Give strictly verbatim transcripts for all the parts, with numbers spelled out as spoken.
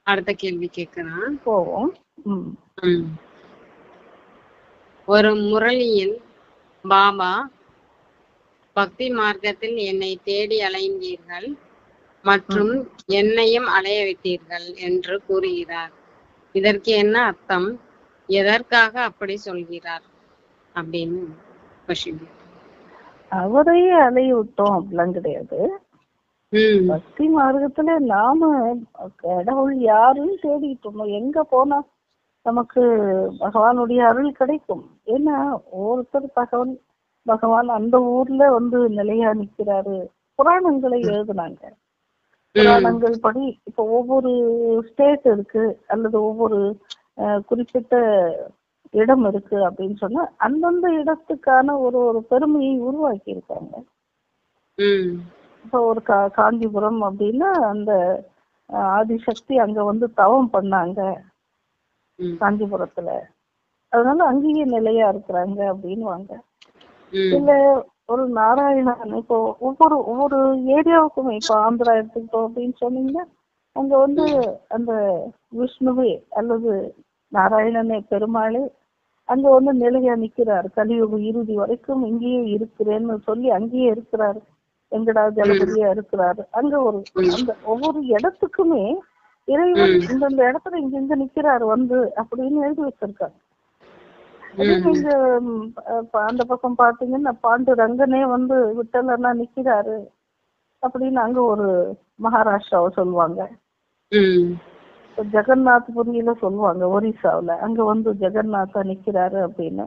அடுத்த கேள்வி கேட்கிறேன். போவோம். ம். ம். ஒரு முரளியில் பாபா பக்தி மார்க்கத்தில் என்னை தேடி அலைந்தீர்கள் மற்றும் என்னையும் அலைய விட்டீர்கள் என்று கூறுகிறார். இதற்கு என்ன அர்த்தம்? எதற்காக அப்படி சொல்கிறார் அப்படின்னு question. அவரையே அலைய விட்டோம் அப்படிலாம் கிடையாது. ம் பக்தி மார்க்கத்துல நாம கடவுள் யாருன்னு தேடிட்டு இருந்தோம். எங்க போனா நமக்கு பகவானுடைய அருள் கிடைக்கும். ஏன்னா ஒருத்தர் தகவல் பகவான் அந்த ஊர்ல வந்து நிலையா நிக்கிறாரு. புராணங்களை எழுதுனாங்க. புராணங்கள் படி இப்ப ஒவ்வொரு ஸ்டேட் இருக்கு அல்லது ஒவ்வொரு அஹ், குறிப்பிட்ட இடம் இருக்கு அப்படின்னு சொன்னா அந்தந்த இடத்துக்கான ஒரு ஒரு பெருமையை உருவாக்கி இருக்காங்க. ம் இப்போ ஒரு கா காஞ்சிபுரம் அப்படின்னா அந்த அஹ், ஆதிசக்தி அங்க வந்து தவம் பண்ணாங்க ம் காஞ்சிபுரத்துல. அதனால அங்கேயே நிலையா இருக்கிறாங்க அப்படின்னு வாங்க. ம் இல்ல ஒரு நாராயணன் இப்போ ஒவ்வொரு ஒவ்வொரு ஏரியாவுக்குமே இப்போ ஆந்திரா எடுத்துக்கிட்டோம் அப்படின்னு சொன்னீங்கன்னா அங்க வந்து அந்த விஷ்ணுவே அல்லது நாராயணனே பெருமாளே அங்க வந்து நிலையா நிக்கிறாரு. கலியுக இறுதி வரைக்கும் இங்கேயே இருக்கிறேன்னு சொல்லி அங்கேயே இருக்கிறாரு. எங்கடா ஜலபதியா இருக்கிறாரு. அங்க ஒரு அந்த ஒவ்வொரு இடத்துக்குமே இறைவன் இந்தந்த இடத்துல இங்க இங்க நிக்கிறாரு வந்து அப்படின்னு எழுதி வச்சிருக்காரு. அதே நீங்க ம், அஹ், அந்த பக்கம் பாத்தீங்கன்னா பாண்டுரங்கனே வந்து விட்டலன்னா நிக்கிறாரு அப்படின்னு அங்க ஒரு மகாராஷ்டிராவை சொல்லுவாங்க. ம் இப்ப ஜெகநாத்புரியில சொல்லுவாங்க ஒரிசாவுல அங்க வந்து ஜெகநாதா நிக்கிறாரு அப்படின்னு.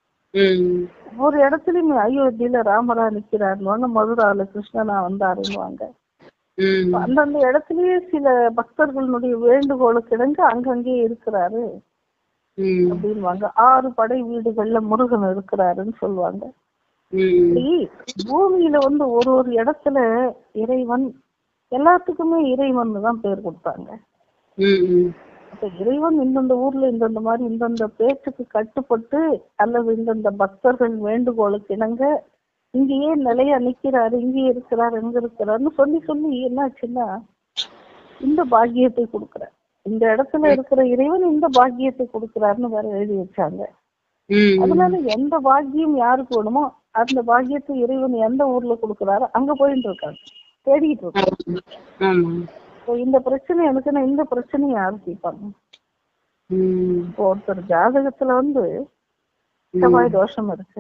ம் ஒரு இடத்துலயுமே அயோத்தியில ராமரா நிக்கிறாருன்னு மதுரால கிருஷ்ணனா வந்தாருன்னுவாங்க. ம் அந்தந்த இடத்துலயே சில பக்தர்களுடைய வேண்டுகோளுக்கு இணங்க அங்கங்கே இருக்கிறாரு ம் அப்படின்வாங்க. ஆறு படை வீடுகள்ல முருகன் இருக்கிறாருன்னு சொல்லுவாங்க. ம் இப்படி பூமியில வந்து ஒரு ஒரு இடத்துல இறைவன் எல்லாத்துக்குமே இறைவன் தான் பேர் கொடுத்தாங்க. ம் அப்ப இறைவன் இந்தந்த ஊர்ல இந்தந்த மாதிரி இந்தந்த பேச்சுக்கு கட்டுப்பட்டு அல்லது இந்தந்த பக்தர்கள் வேண்டுகோளுக்கு இணங்க இங்கேயே நிலையா நிக்கிறாரு இங்கேயே இருக்கிறாரு எங்க இருக்கிறாருன்னு சொல்லி சொல்லி என்னாச்சுன்னா இந்த பாக்கியத்தை கொடுக்குறார். இந்த இடத்துல இருக்கிற இறைவன் இந்த பாக்கியத்தை கொடுக்கிறாருன்னு வேற எழுதி வச்சாங்க. ம் அதனால எந்த பாக்கியம் யாருக்கு வேணுமோ அந்த பாக்கியத்தை இறைவன் எந்த ஊர்ல கொடுக்குறாரோ அங்க போயிட்டு இருக்காங்க, தேடிட்டு இருக்காங்க. ஆமா. இப்போ இந்த பிரச்சனை எனக்குன்னா இந்த பிரச்சனையை யாரு தீர்ப்பாங்க? ம் இப்போ ஒருத்தர் ஜாதகத்துல வந்து செவ்வாய் தோஷம் இருக்கு,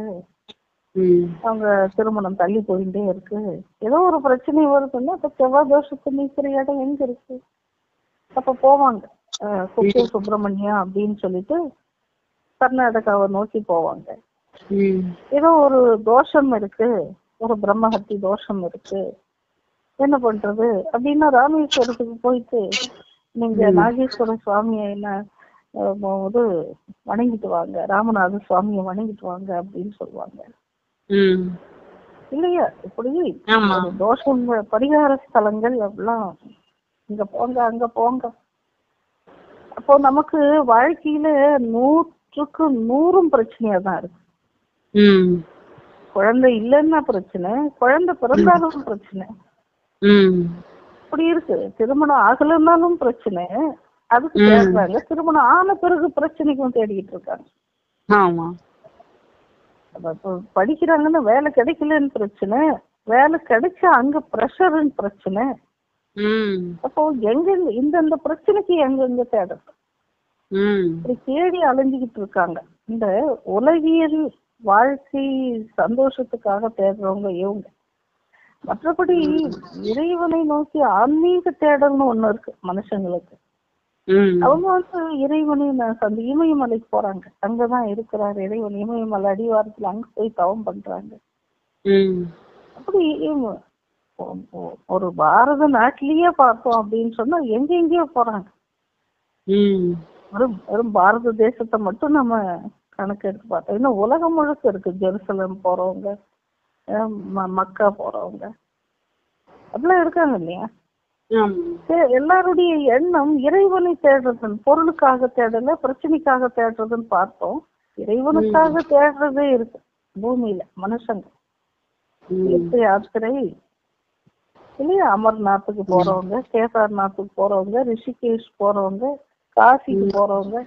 ம் அவங்க திருமணம் தள்ளி போயிட்டே இருக்கு, ஏதோ ஒரு பிரச்சனை வருதுன்னா அப்ப செவ்வாய் தோஷத்தை நீக்கிற இடம் எங்க இருக்கு? அப்ப போவாங்க அஹ் குக்கே சுப்பிரமணியா அப்படின்னு சொல்லிட்டு கர்நாடகாவை நோக்கி போவாங்க. ம் ஏதோ ஒரு தோஷம் இருக்கு, ஒரு பிரம்மஹத்தி தோஷம் இருக்கு, என்ன பண்றது அப்படின்னா ராமேஸ்வரத்துக்கு போயிட்டு நீங்க நாகேஸ்வர சுவாமியை என்ன அஹ், இது வணங்கிட்டு வாங்க, ராமநாத சுவாமியை வணங்கிட்டு வாங்க அப்படின்னு சொல்லுவாங்க ம் இல்லையா? இப்படி ஆமா. ஒரு தோஷம் பரிகார ஸ்தலங்கள் அப்படிலாம் இங்க போங்க அங்க போங்க. அப்போ நமக்கு வாழ்க்கையில நூற்றுக்கு நூறும் பிரச்சனையா தான் இருக்கு. ம் குழந்தை இல்லைன்னா பிரச்சனை, குழந்தை பிறந்தாலும் பிரச்சனை, ம் இப்படி இருக்கு. திருமணம் ஆகலைன்னாலும் பிரச்சனை, அதுக்கு தேடுறாங்க. திருமணம் ஆன பிறகு பிரச்சனைக்கும் தேடிக்கிட்டு இருக்காங்க. ஆமா. அப்ப இப்போ படிக்கிறாங்கன்னா வேலை கிடைக்கலன்னு பிரச்சனை, வேலை கிடைச்சா அங்க ப்ரெஷர்ன்னு பிரச்சனை. ம் அப்போ எங்க இந்தந்த பிரச்சனைக்கு எங்கெங்க தேடுறது? ம் இப்படி தேடி அலைஞ்சுக்கிட்டு இருக்காங்க. இந்த உலகியல் வாழ்க்கை சந்தோஷத்துக்காக தேடுறவங்க இவங்க. மற்றபடி இறைவனை நோக்கி ஆன்மீக தேடல்னு ஒண்ணு இருக்கு மனுஷங்களுக்கு. ம் அவங்க வந்து இறைவனை நான் அந்த இமயமலைக்கு போறாங்க, அங்கதான் இருக்கிறாரு இறைவன், இமயமலை அடிவாரத்துல அங்க போய் தவம் பண்றாங்க. ம் அப்படி ஒ- ஒ- ஒரு பாரத நாட்டிலேயே பார்த்தோம் அப்படின்னு சொன்னா எங்க எங்கேயோ போறாங்க. ம் வெறும் வெறும் பாரத தேசத்தை மட்டும் நம்ம கணக்கு எடுத்து பார்த்தோம். இன்னும் உலகம் முழுக்க இருக்கு. ஜெருசலம் போறவங்க, அஹ் ம- மக்கா போறவங்க அப்படிலாம் இருக்காங்க இல்லையா? ஆமா. சே- எல்லாருடைய எண்ணம் இறைவனை தேடுறதுன்னு, பொருளுக்காக தேடல பிரச்சனைக்காக தேடுறதுன்னு பார்த்தோம். இறைவனுக்காக தேடுறதே இருக்கு பூமியில மனுஷங்க. ம் தீர்த்த யாத்திரை இல்லையா? அமர்நாத்துக்கு போறவங்க, கேதார்நாத்துக்கு போறவங்க, ரிஷிகேஷ் போறவங்க, காசிக்கு போறவங்க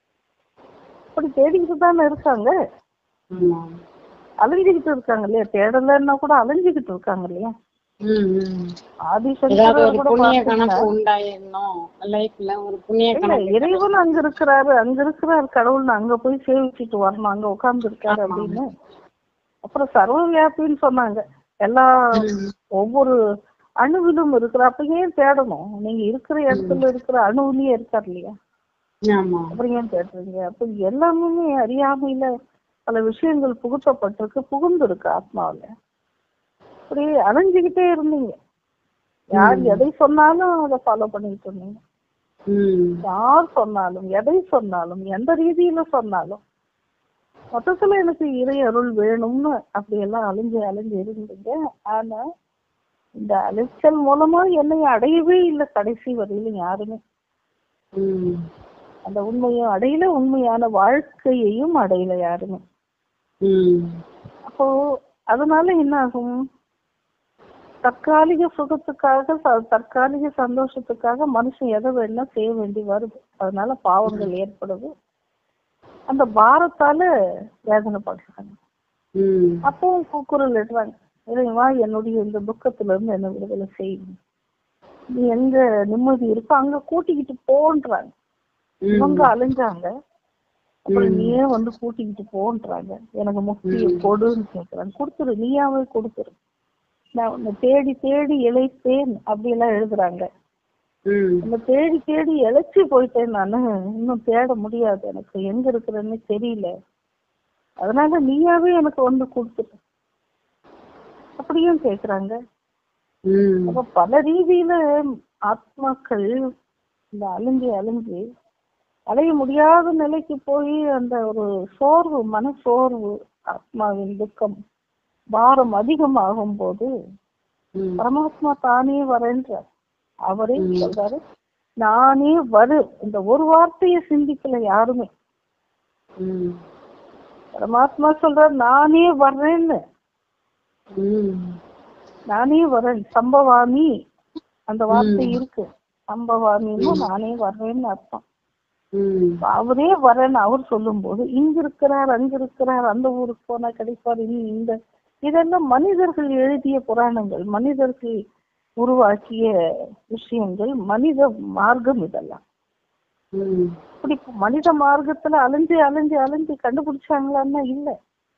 அப்படி தேடிக்கிட்டு தானே இருக்காங்க, ஆமா. அலைஞ்சுக்கிட்டு இருக்காங்க இல்லையா? தேடலன்னா கூட அலைஞ்சுக்கிட்டு இருக்காங்க இல்லையா? ம், ம். ஏதாவது ஆதிசங்கரர் ஒரு கூட புண்ணிய பாத்தீங்கன்னா, கணக்கு உண்டாயிடணும் லைஃப்ல, ஒரு புண்ணிய இல்ல கணக்கு இறைவன் கிடைக்கும். அங்க இருக்கிறாரு, அங்க இருக்கிறாரு கடவுள்னு அங்க போய் சேவிச்சுட்டு வரணும், அங்க உட்கார்ந்து இருக்காரு ஆமா. அப்படின்னு. அப்புறம் சர்வ வியாபின்னு சொன்னாங்க. எல்லா ம், ஒவ்வொரு அணுவிலும் இருக்கிற, அப்ப ஏன் தேடணும்? நீங்க இருக்கிற ம். இடத்துல இருக்கிற அணுவிலேயே இருக்காரு இல்லையா? ஆமா. அப்புறம் ஏன் தேடுறீங்க? அப்ப எல்லாமே அறியாமையில பல விஷயங்கள் புகுத்தப்பட்டிருக்கு, புகுந்து இருக்கு ஆத்மாவில. அப்படி அலைஞ்சுக்கிட்டே இருந்தீங்க. யார் ம், எதை சொன்னாலும் அதை ஃபாலோ பண்ணிட்டு இருந்தீங்க. ம், யார் சொன்னாலும், எதை சொன்னாலும், எந்த ரீதியில சொன்னாலும், மொத்தத்துல எனக்கு இறை அருள் வேணும்னு அப்படி எல்லாம் அழிஞ்சு அழிஞ்சு இருந்தீங்க. ஆனா இந்த அலைச்சல் மூலமா என்னை அடையவே இல்லை கடைசி வரையிலும் யாருமே. ம், அந்த உண்மையும் அடையல, உண்மையான வாழ்க்கையையும் அடையல யாருமே. ம். அப்போ அதனால என்ன ஆகும்? தற்காலிக சுகத்துக்காக, ச- தற்காலிக சந்தோஷத்துக்காக மனுஷன் எதை வேணா செய்ய வேண்டி வருது. அதனால பாவங்கள் ஏற்படுது. அந்த பாரத்தால வேதனைப்படுறாங்க. ம், அப்பவும் கூக்குரல் இடுறாங்க, இறைவா என்னுடைய இந்த துக்கத்துல இருந்து என்ன விடுதலை செய்யும், நீ எங்க நிம்மதி இருக்கோ அங்க கூட்டிக்கிட்டு போன்றாங்க. இவங்க ம், அலைஞ்சாங்க, அப்புறம் ம், நீயே வந்து கூட்டிக்கிட்டு போன்றாங்க. எனக்கு முக்தியை ம், கொடுன்னு கேட்கறாங்க. கொடுத்துரு, நீயாவே கொடுத்துரு, நான் உன்னை தேடி தேடி இழைத்தேன் அப்படி எல்லாம் எழுதுறாங்க. ம், அந்த தேடி தேடி இழைச்சி போயிட்டேன் நானு, இன்னும் தேட முடியாது, எனக்கு எங்க இருக்கிறேன்னு தெரியல, அதனால நீயாவே எனக்கு வந்து கொடுத்துரு அப்படியும் கேக்குறாங்க. ம், அப்ப பல ரீதியில ஆத்மாக்கள் இந்த அழிஞ்சு அழிஞ்சு அடைய முடியாத நிலைக்கு போய் அந்த ஒரு சோர்வு, மன சோர்வு, ஆத்மாவின் துக்கம், பாரம் அதிகமாகும் போது ம், பரமாத்மா தானே வரேன்ற, அவரே ம். சொல்றாரு நானே வரு. இந்த ஒரு வார்த்தையை சிந்திக்கல யாருமே. ம், பரமாத்மா சொல்றாரு நானே வர்றேன்னு, ம், நானே வரேன், சம்பவாமி அந்த வார்த்தை ம், இருக்கு. சம்பவாமின்னா ம், நானே வர்றேன்னு அர்த்தம். ம், அவரே வரேன்னு அவர் சொல்லும் போது இங்க இருக்கிறார், அங்க இருக்கிறார், அந்த ஊருக்கு போனா கிடைப்பார், இனி இந்த இதெல்லாம் மனிதர்கள் எழுதிய புராணங்கள், மனிதர்கள் உருவாக்கிய விஷயங்கள், மனித மார்க்கம் இதெல்லாம். ம். இப்படி மனித மார்க்கத்துல அலைஞ்சு அலைஞ்சு அலைஞ்சு கண்டுபிடிச்சாங்களான்னா இல்ல.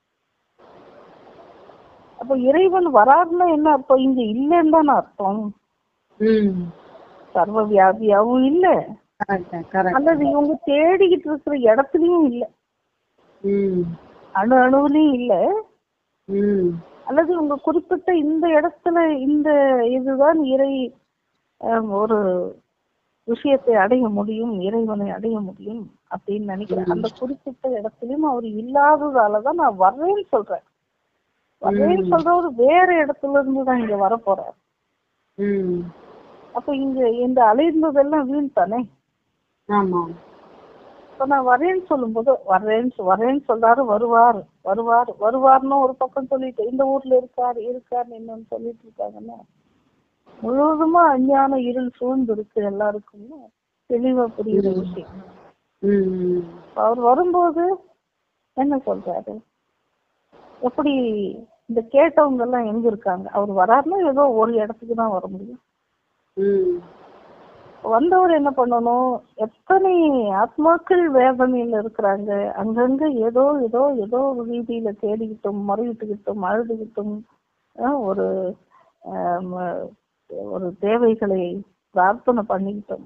அப்ப இறைவன் வராருன்னா என்ன அர்த்தம்? இங்க இல்லைன்னு தானே அர்த்தம். ம். சர்வ வியாபியாவும் இல்ல, correct, correct. அல்லது இவங்க தேடிக்கிட்டு இருக்கிற இடத்துலயும் இல்ல, ம், அணு அணுவுலயும் இல்ல, ம், அல்லது உங்க குறிப்பிட்ட இந்த இடத்துல இந்த இதுதான் இறை அஹ், ஒரு விஷயத்தை அடைய முடியும், இறைவனை அடைய முடியும் அப்படின்னு நினைக்கிறேன். அந்த குறிப்பிட்ட இடத்துலயும் அவர் இல்லாததாலதான் நான் வர்றேன்னு சொல்றேன். வர்றேன்னு ம், சொல்றவர் வேற இடத்துல இருந்து தான் இங்க வர போறார். ம். அப்ப இங்க இந்த அலைந்ததெல்லாம் வீண் தானே. ஆமா. இப்ப நான் வரேன்னு சொல்லும் போது வர்றேன்னு வரேன்னு சொல்றாரு, வருவார் வருவார் வருவார்னு ஒரு பக்கம் சொல்லிட்டு, இந்த ஊர்ல இருக்காரு இருக்காருன்னு இன்னொன்னு சொல்லிட்டு இருக்காங்கன்னா முழுவதுமா அஞ்ஞான இருள் சூழ்ந்து இருக்கு எல்லாருக்கும், தெளிவா புரியுற ம், விஷயம். ம், அவர் வரும்போது என்ன சொல்றாரு? எப்படி இந்த கேட்டவங்க எல்லாம் எங்க இருக்காங்க? அவர் வராருன்னா ஏதோ ஒரு இடத்துக்கு தான் வர முடியும். ம், வந்தவர் என்ன பண்ணணும்? எத்தனை ஆத்மாக்கள் வேதனையில இருக்கிறாங்க, அங்கங்க ஏதோ ஏதோ ஏதோ ஒரு ரீதியில தேடிக்கிட்டும் முறையிட்டுக்கிட்டும் அழுதுகிட்டும் அஹ், ஒரு ஆஹ், ம- ஒரு தேவைகளை பிரார்த்தனை பண்ணிக்கிட்டும்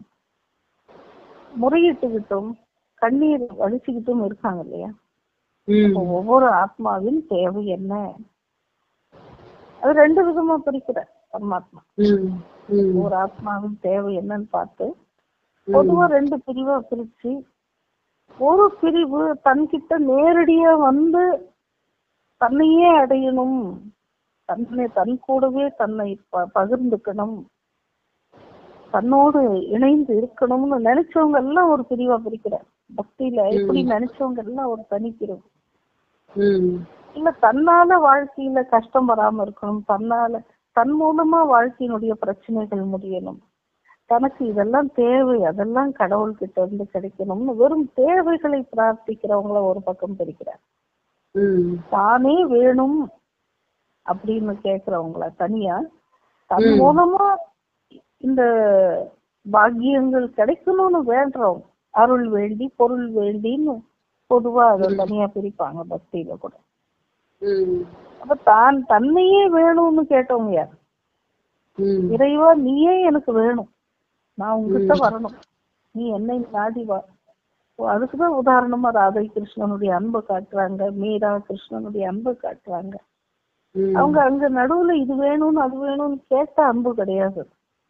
முறையிட்டுக்கிட்டும் கண்ணீர் வலிச்சுக்கிட்டும் இருக்காங்க இல்லையா? அப்போ ம், ஒவ்வொரு ஆத்மாவின் தேவை என்ன? அது ரெண்டு விதமா பிரிக்கிற பரமாத்மா. ம், ம், ஒரு ஆத்மாவின் தேவை என்னன்னு பார்த்து ம், பொதுவா ரெண்டு பிரிவா பிரிச்சு, ஒரு பிரிவு தன்கிட்ட நேரடியா வந்து தன்னையே அடையணும், தன்னை தன் கூடவே தன்னை ப- பகிர்ந்துக்கணும், தன்னோடு இணைந்து இருக்கணும்னு நினைச்சவங்க எல்லாம் ஒரு பிரிவா பிரிக்கிற. பக்தியில இப்படி நினைச்சவங்க எல்லாம் ஒரு தனி பிரிவு. ம், இல்ல தன்னால வாழ்க்கையில கஷ்டம் வராம இருக்கணும், தன்னால தன் மூலமா வாழ்க்கையினுடைய பிரச்சனைகள் முடியணும், தனக்கு இதெல்லாம் தேவை, அதெல்லாம் கடவுள்கிட்ட இருந்து கிடைக்கணும்னு வெறும் தேவைகளை பிரார்த்திக்கிறவங்கள ஒரு பக்கம் பிரிக்கிறார். தானே வேணும் அப்படின்னு கேக்குறவங்கள தனியா, தன் மூலமா இந்த பாக்கியங்கள் கிடைக்கணும்னு வேண்டவங்க, அருள் வேண்டி பொருள் வேண்டின்னு பொதுவா அதை தனியா பிரிப்பாங்க பக்தியில கூட. அப்ப தான் தன்னையே வேணும்னு கேட்டவங்க யார்? இறைவா நீயே எனக்கு வேணும், நான் உங்ககிட்ட வரணும், நீ என்னை நாடி வா. அதுக்குதான் உதாரணமா ராதை கிருஷ்ணனுடைய அன்பை காட்டுறாங்க, மீரா கிருஷ்ணனுடைய அன்பை காட்டுறாங்க. அவங்க அங்க நடுவுல இது வேணும்னு அது வேணும்னு கேட்ட அன்பு கிடையாது.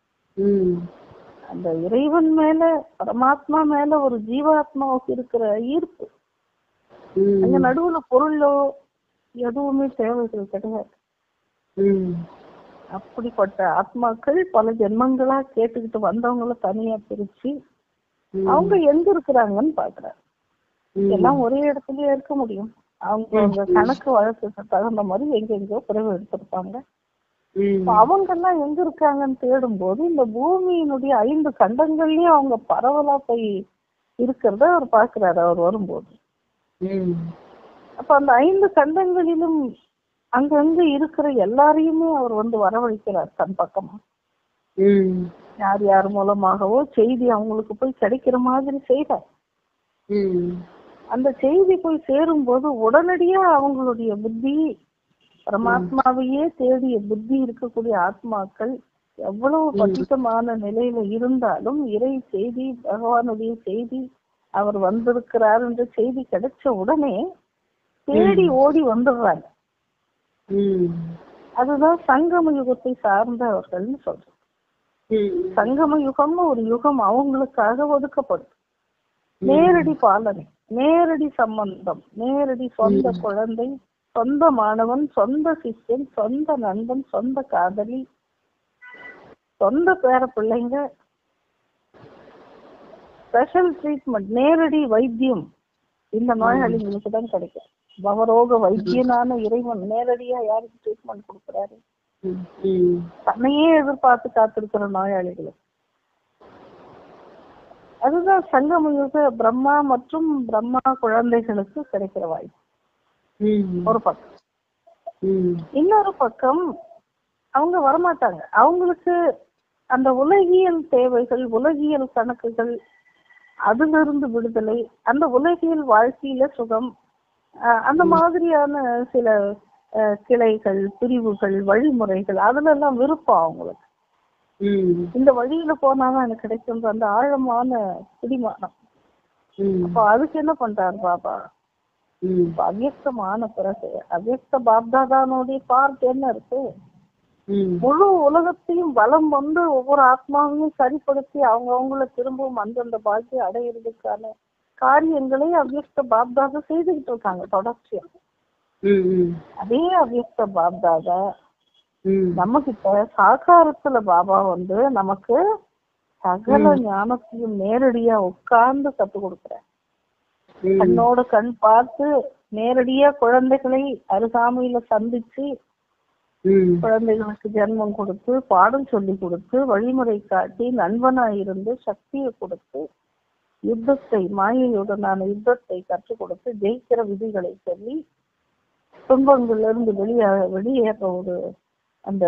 அந்த இறைவன் மேல, பரமாத்மா மேல ஒரு ஜீவாத்மாவுக்கு இருக்கிற ஈர்ப்பு. அங்க நடுவுல பொருளோ எதுவுமே தேவைகள் கிடையாது. அப்படிப்பட்ட ஆத்மாக்கள் பல ஜென்மங்களா கேட்டுக்கிட்டு வந்தவங்கள தனியா பிரிச்சு அவங்க எங்க இருக்கிறாங்கன்னு பாக்குறாரு. எல்லாம் ஒரே இடத்துலயே இருக்க முடியும்? அவங்க அவங்க கணக்கு வழக்குக்கு தகுந்த மாதிரி எங்க எங்கோ பிறகு எடுத்திருப்பாங்க. அவங்க எல்லாம் எங்க இருக்காங்கன்னு தேடும் போது இந்த பூமியினுடைய ஐந்து கண்டங்கள்லயும் அவங்க பரவலா போய் இருக்கிறத அவர் பாக்குறாரு அவர் வரும்போது. அப்ப அந்த ஐந்து கண்டங்களிலும் அங்கங்க இருக்கிற எல்லாரையுமே அவர் வந்து வரவழைக்கிறார் தன் பக்கமா. யார் யார் மூலமாகவோ செய்தி அவங்களுக்கு போய் கிடைக்கிற மாதிரி செய்தார். அந்த செய்தி போய் சேரும் போது உடனடியா அவங்களுடைய புத்தி, பரமாத்மாவையே தேடிய புத்தி இருக்கக்கூடிய ஆத்மாக்கள் எவ்வளவு பட்டித்தமான நிலையில இருந்தாலும் இறை செய்தி, பகவானுடைய செய்தி, அவர் வந்திருக்கிறார் என்ற செய்தி கிடைச்ச உடனே தேடி ஓடி வந்துடுறாங்க. அதுதான் சங்கம யுகத்தை சார்ந்தவர்கள்னு சொல்றோம். சங்கம யுகம்னு ஒரு யுகம் அவங்களுக்காக ஒதுக்கப்படும். நேரடி பாலனை, நேரடி சம்பந்தம், நேரடி சொந்த குழந்தை, சொந்த மாணவன், சொந்த சிஷ்யன், சொந்த நண்பன், சொந்த காதலி, சொந்த பேர பிள்ளைங்க, ஸ்பெஷல் ட்ரீட்மெண்ட், நேரடி வைத்தியம் இந்த நோயாளிகளுக்கு தான் கிடைக்கும். பவரோக வைத்தியனான இறைவன் நேரடியா யாருக்கு ட்ரீட்மெண்ட் கொடுக்கிறாரு? தன்னையே எதிர்பார்த்து காத்திருக்கிற நோயாளிகளுக்கு. அதுதான் சங்கமயுக பிரம்மா மற்றும் பிரம்மா குழந்தைகளுக்கு கிடைக்கிற வாய்ப்பு ஒரு பக்கம். இன்னொரு பக்கம் அவங்க வரமாட்டாங்க. அவங்களுக்கு அந்த உலகியல் தேவைகள், உலகியல் கணக்குகள், அதுல இருந்து விடுதலை, அந்த உலகியல் வாழ்க்கையில சுகம், அந்த மாதிரியான சில கிளைகள், பிரிவுகள், வழிமுறைகள், அதுல எல்லாம் விருப்பம் அவங்களுக்கு. இந்த வழியில போனாதான் எனக்கு கிடைக்கும் அந்த ஆழமான பிடிமானம். அப்ப அதுக்கு என்ன பண்றாரு பாபா? அவ்யக்தமான பிறகு அவ்யக்த பாப்தாதானுடைய பார்ட் என்ன இருக்கு? முழு உலகத்தையும் வலம் வந்து ஒவ்வொரு ஆத்மாவையும் சரிப்படுத்தி அவங்க அவங்கள திரும்பவும் அந்தந்த பாக்கி அடையிறதுக்கான காரியங்களை அவ்யக்த பாப்தாதா செய்துகிட்டு இருக்காங்க தொடர்ச்சியா. அதே அவ்யக்த பாப்தாதா நம்ம கிட்ட சாகாரத்துல பாபா வந்து நமக்கு சகல ஞானத்தையும் நேரடியா உட்கார்ந்து கத்து கொடுக்குற, கண்ணோட கண் பார்த்து நேரடியா குழந்தைகளை அருகாமையில சந்திச்சு குழந்தைகளுக்கு ஜென்மம் கொடுத்து, பாடம் சொல்லி கொடுத்து, வழிமுறை காட்டி, நண்பனா இருந்து சக்தியை கொடுத்து, யுத்தத்தை, மாயையுடனான யுத்தத்தை கற்றுக் கொடுத்து, ஜெயிக்கிற விதிகளை சொல்லி, துன்பங்கள்ல இருந்து வெளியே வெளியேற ஒரு அந்த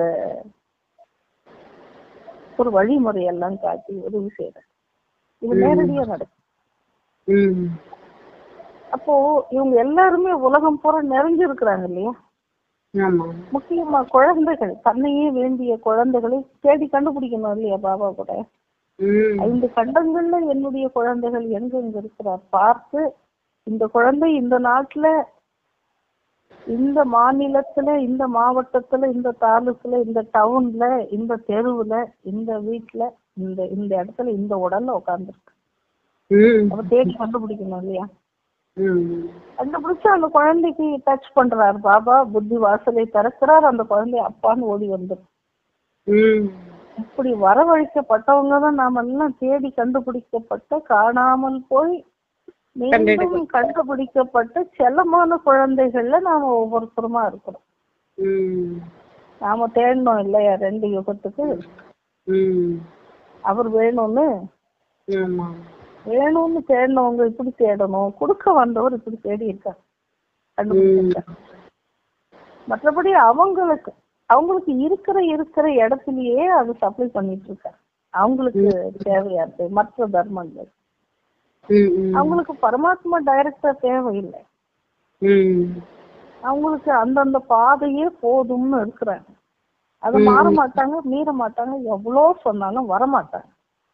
ஒரு வழிமுறை எல்லாம் காட்டி உதவி செய்யற. இது நேரடியா நடக்கும். அப்போ இவங்க எல்லாருமே உலகம் பூரா நிறைஞ்சிருக்கிறாங்க இல்லையா? முக்கியமா குழந்தைகள், தன்னையே வேண்டிய குழந்தைகளை தேடி கண்டுபிடிக்கணும் இல்லையா பாபா கூட. ஐந்து கண்டங்கள்ல என்னுடைய குழந்தைகள் எங்க எங்க இருக்கிறார் பார்த்து, இந்த குழந்தை இந்த நாட்டுல, இந்த மாநிலத்துல, இந்த மாவட்டத்துல, இந்த தாலுக்குல, இந்த டவுன்ல, இந்த தெருவுல, இந்த வீட்டுல, இந்த இந்த இடத்துல, இந்த உடல்ல உட்கார்ந்துருக்கு. அப்ப தேடி கண்டுபிடிக்கணும் இல்லையா? கண்டுபிடிச்சு அந்த குழந்தைக்கு டச் பண்றாரு பாபா, புத்தி வாசலை திறக்கிறார், அந்த குழந்தை அப்பான்னு ஓடி வந்துடும். இப்படி வரவழைக்கப்பட்டவங்க தான் நாம எல்லாம் தேடி கண்டுபிடிக்கப்பட்ட, காணாமல் போய் மீண்டும் கண்டுபிடிக்கப்பட்ட செல்லமான குழந்தைகள்ல நாம ஒவ்வொருத்தருமா இருக்கிறோம். நாம தேடணும் இல்லையா ரெண்டு யுகத்துக்கு ம் அவர் வேணும்னு. ஆமா வேணும்னு தேடினவங்க இப்படி தேடணும், கொடுக்க வந்தவர் இப்படி தேடி இருக்கார், கண்டுபிடிச்சிருக்கார். மற்றபடி அவங்களுக்கு அவங்களுக்கு இருக்கிற இருக்கிற இடத்துலயே அது சப்ளை பண்ணிட்டு இருக்காரு. அவங்களுக்கு தேவையா இருக்கு மற்ற தர்மங்கள். அவங்களுக்கு பரமாத்மா டைரக்டா தேவையில்லை. அவங்களுக்கு அந்தந்த பாதையே போதும்னு இருக்கிறாங்க. அது மாற மாட்டாங்க, மீற மாட்டாங்க, எவ்வளோ சொன்னாலும் வரமாட்டாங்க.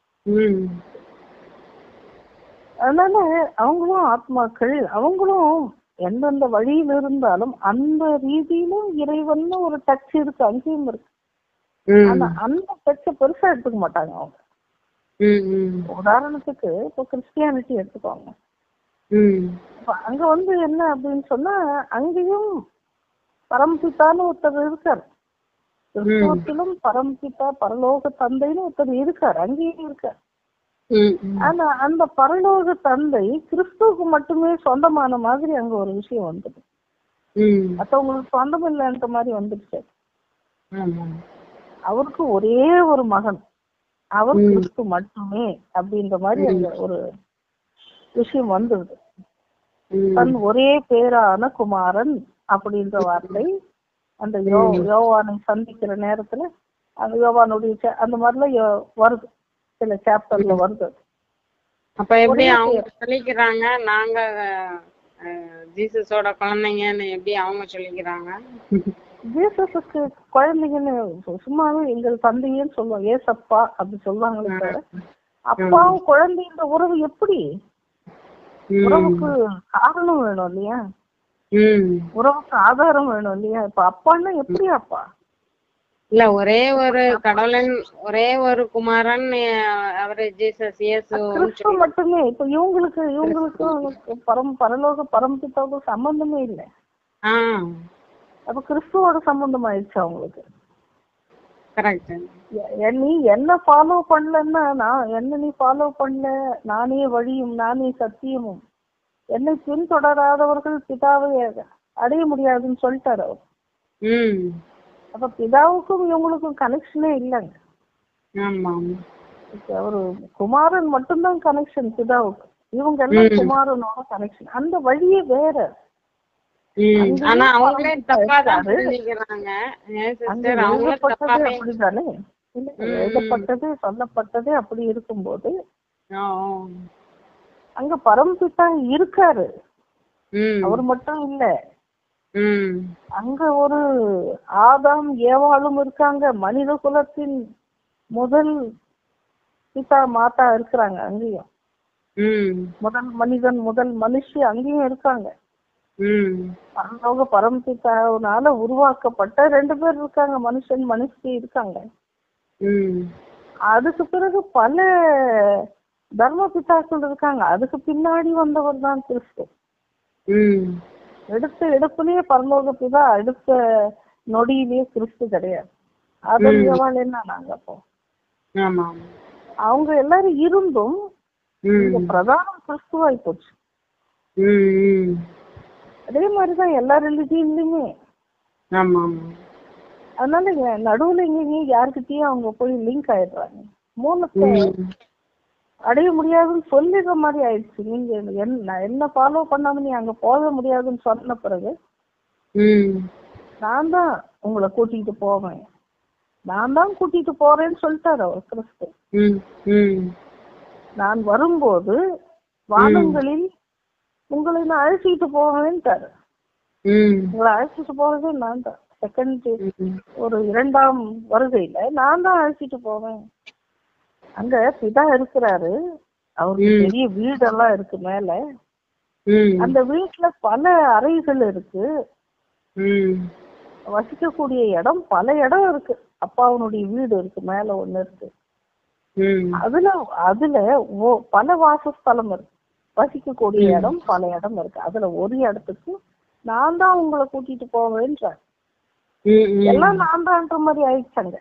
அதனால அவங்களும் ஆத்மாக்கள், அவங்களும் எந்தெந்த வழியில் இருந்தாலும் அந்த ரீதியிலும் இறைவன் ஒரு டச் இருக்கு, அங்கேயும் இருக்கு. ஆனா அந்த டச்சை பெருசா எடுத்துக்க மாட்டாங்க அவங்க. உதாரணத்துக்கு இப்போ கிறிஸ்டியானிட்டி எடுத்துக்கோங்க. அங்க வந்து என்ன அப்படின்னு சொன்னா அங்கேயும் பரம்பித்தான்னு ஒருத்தர் இருக்காரு. கிறிஸ்துவத்திலும் பரம்பித்தா பரலோக தந்தைன்னு ஒருத்தர் இருக்காரு, அங்கேயும் இருக்காரு. ஆனா அந்த பரலோக தந்தை கிறிஸ்துவுக்கு மட்டுமே சொந்தமான மாதிரி அங்க ஒரு விஷயம் வந்துடு. மற்றவங்களுக்கு சொந்தம் இல்லைன்ற மாதிரி வந்துடுச்சு. அவருக்கு ஒரே ஒரு மகன், அவர் கிறிஸ்து மட்டுமே அப்படின்ற மாதிரி அங்க ஒரு விஷயம் வந்துடுது. தன் ஒரே பேரான குமாரன் அப்படின்ற வார்த்தை அந்த யோ யோவானை சந்திக்கிற நேரத்துல அந்த யோவானுடைய அந்த மாதிரிலாம் வருது, சில சாப்டர்ல வருது. அப்ப எப்படி அவங்க சொல்லிக்கிறாங்க நாங்க ஜீசஸோட குழந்தைங்கன்னு எப்படி அவங்க சொல்லிக்கிறாங்க? ஜீசஸுக்கு குழந்தைங்கன்னு சும்மாவே எங்கள் தந்தையன்னு சொல்லுவாங்க, ஏசப்பா அப்படி சொல்லுவாங்களே தவிர அப்பாவும் குழந்தைன்ற உறவு எப்படி? உறவுக்கு காரணம் வேணும் இல்லையா, உறவுக்கு ஆதாரம் வேணும் இல்லையா? இப்ப அப்பான்னா எப்படி அப்பா? இல்ல ஒரே ஒரு கடவுளன், ஒரே ஒரு குமாரன், அவரு ஜீசஸ் இயேசு கிறிஸ்து மட்டுமே. இப்ப இவங்களுக்கு இவங்களுக்கும் பரம் பரலோக பரம்பித்தாவுக்கும் சம்பந்தமே இல்லை. அப்ப கிறிஸ்துவோட சம்பந்தம் ஆயிடுச்சு அவங்களுக்கு. நீ என்ன ஃபாலோ பண்ணலன்னா, நான் என்ன நீ ஃபாலோ பண்ணல, நானே வழியும் நானே சத்தியமும், என்னை பின்தொடராதவர்கள் பிதாவை அடைய முடியாதுன்னு சொல்லிட்டாரு அவர். அப்ப பிதாவுக்கும் இவங்களுக்கும் கனெக்ஷனே இல்லைங்க. ஒரு குமாரன் மட்டும்தான் கனெக்ஷன் பிதாவுக்கு, இவங்க எல்லாம் குமாரனோட கனெக்ஷன். அந்த வழியே வேற. அப்படிதானே எழுதப்பட்டது சொல்லப்பட்டது அப்படி இருக்கும்போது அங்க பரம்பிதா இருக்காரு, அவர் மட்டும் இல்ல. அங்க ஒரு ஆதாம் ஏவாளும் இருக்காங்க, மனித குலத்தின் முதல் பிதா மாதா இருக்கிறாங்க அங்கேயும். முதல் மனிதன் முதல் மனுஷி அங்கேயும் இருக்காங்க. பரலோக பரம்பிதாவுனால உருவாக்கப்பட்ட ரெண்டு பேர் இருக்காங்க, மனுஷன் மனுஷி இருக்காங்க. அதுக்கு பிறகு பல தர்ம பிதாக்கள் இருக்காங்க. அதுக்கு பின்னாடி வந்தவர் தான் கிறிஸ்து. எடுத்த எடுப்புலயே பரலோக பிதா, அடுத்த நொடியிலேயே கிறிஸ்து கிடையாது. அதன் எவாள் என்ன நாங்க அப்போ அவங்க எல்லாரும் இருந்தும் பிரதானம் கிறிஸ்துவாய் போச்சு. அதே மாதிரிதான் எல்லா ரிலிஜியன்லயுமே. அதனால நடுவுல இங்க யாருக்கிட்டயும் அவங்க போய் லிங்க் ஆயிடுறாங்க. மூலத்தை அடைய முடியாதுன்னு சொல்லிடுற மாதிரி ஆயிடுச்சு. நீங்க என்ன என்ன ஃபாலோ பண்ணாம நீ அங்க போக முடியாதுன்னு சொன்ன பிறகு நான் தான் உங்களை கூட்டிட்டு போவேன், நான் தான் கூட்டிட்டு போறேன்னு சொல்லிட்டாரு அவர் கிறிஸ்து. நான் வரும்போது வானங்களில் உங்களை நான் அழைச்சிட்டு போவேன்ட்டாரு. உங்களை அழைச்சிட்டு போறதே நான் தான். செகண்ட் ஒரு இரண்டாம் வருகையில நான் தான் அழைச்சிட்டு போவேன். அங்க பிதா இருக்கிறாரு, அவருக்கு பெரிய வீடெல்லாம் இருக்கு மேல. அந்த வீட்டுல பல அறைகள் இருக்கு, வசிக்கக்கூடிய இடம் பல இடம் இருக்கு. அப்பாவுடைய வீடு இருக்கு, மேல ஒண்ணு இருக்கு. அதுல அதுல பல வாசஸ்தலம் இருக்கு, வசிக்கக்கூடிய இடம் பல இடம் இருக்கு. அதுல ஒரு இடத்துக்கு நான் தான் உங்களை கூட்டிட்டு போவேன்ற எல்லாம் நான் தான்ன்ற மாதிரி ஆயிடுச்சாங்க.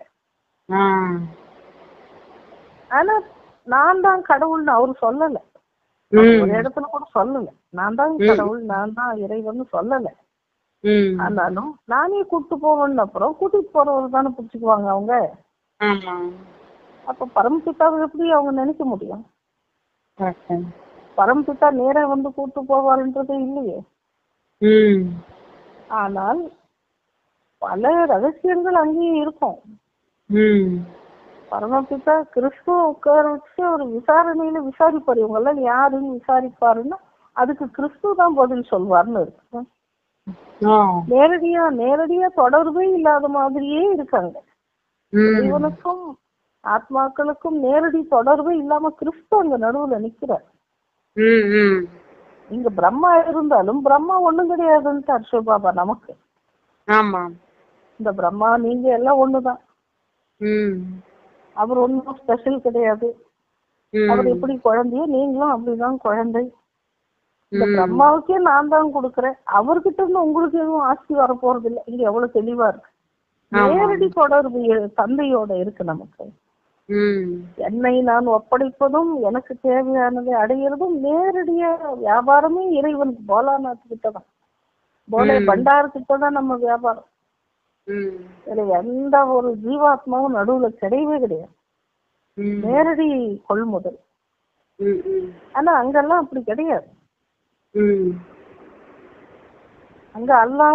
ஆனா நான் தான் கடவுள்னு அவரு சொல்லல, ஒரு இடத்துல கூட சொல்லல. நான் தான் கடவுள், நான் தான் இறைவன் சொல்லல. ம் ஆனாலும் நானே கூட்டு போவேன்னு அப்புறம் கூட்டிட்டு போறவர் தானே பிடிச்சிக்குவாங்க அவங்க. ஆமா அப்ப பரமபிதாவை எப்படி அவங்க நினைக்க முடியும்? கரெக்ட். பரமபிதா நேரா வந்து கூட்டு போவாருன்றது இல்லையே. ம் ஆனால் பல ரகசியங்கள் அங்கேயும் இருக்கும். ம் பரமபிதா கிறிஸ்துவ உட்கார வச்சு ஒரு விசாரணையில விசாரிப்பாரு, இவங்க எல்லாம் யாருன்னு விசாரிப்பாருன்னா அதுக்கு கிறிஸ்துவ தான் பதில் சொல்வார்னு இருக்கு. ஆ நேரடியா நேரடியா தொடர்பே இல்லாத மாதிரியே இருக்காங்க. ம் இவனுக்கும் ஆத்மாக்களுக்கும் நேரடி தொடர்பே இல்லாம கிறிஸ்து அங்க நடுவுல நிக்கிறார். ம் ம் இங்க பிரம்மா இருந்தாலும் பிரம்மா ஒண்ணும் கிடையாதுன்னு அர்ஷபாபா நமக்கு. ஆமா. இந்த பிரம்மா நீங்க எல்லாம் ஒண்ணுதான். ம் அவர் ஒன்றும் ஸ்பெஷல் கிடையாது. ம் அவர் எப்படி குழந்தையோ நீங்களும் அப்படிதான் குழந்தை. இந்த ம் பிரம்மாவுக்கே நான் தான் கொடுக்குறேன், அவர்கிட்ட இருந்து உங்களுக்கு எதுவும் ஆஸ்தி வர போறது இல்லை. இங்க எவ்வளவு தெளிவா இருக்கு. ஆமா. நேரடி தொடர்பு எ- தந்தையோட இருக்கு நமக்கு. ம் என்னை நான் ஒப்படைப்பதும் எனக்கு தேவையானதை அடையிறதும் நேரடியா வியாபாரமே இறைவன் போலாநாத் கிட்டதான், போலே ம். பண்டார் கிட்டதான் நம்ம வியாபாரம். ம் இதுல எந்த ஒரு ஜீவாத்மாவும் நடுவுல கிடையவே கிடையாது. ம் நேரடி கொள்முதல். ம் ம் ஆனா அங்கெல்லாம் அப்படி கிடையாது. ம் அங்க அல்லாஹ்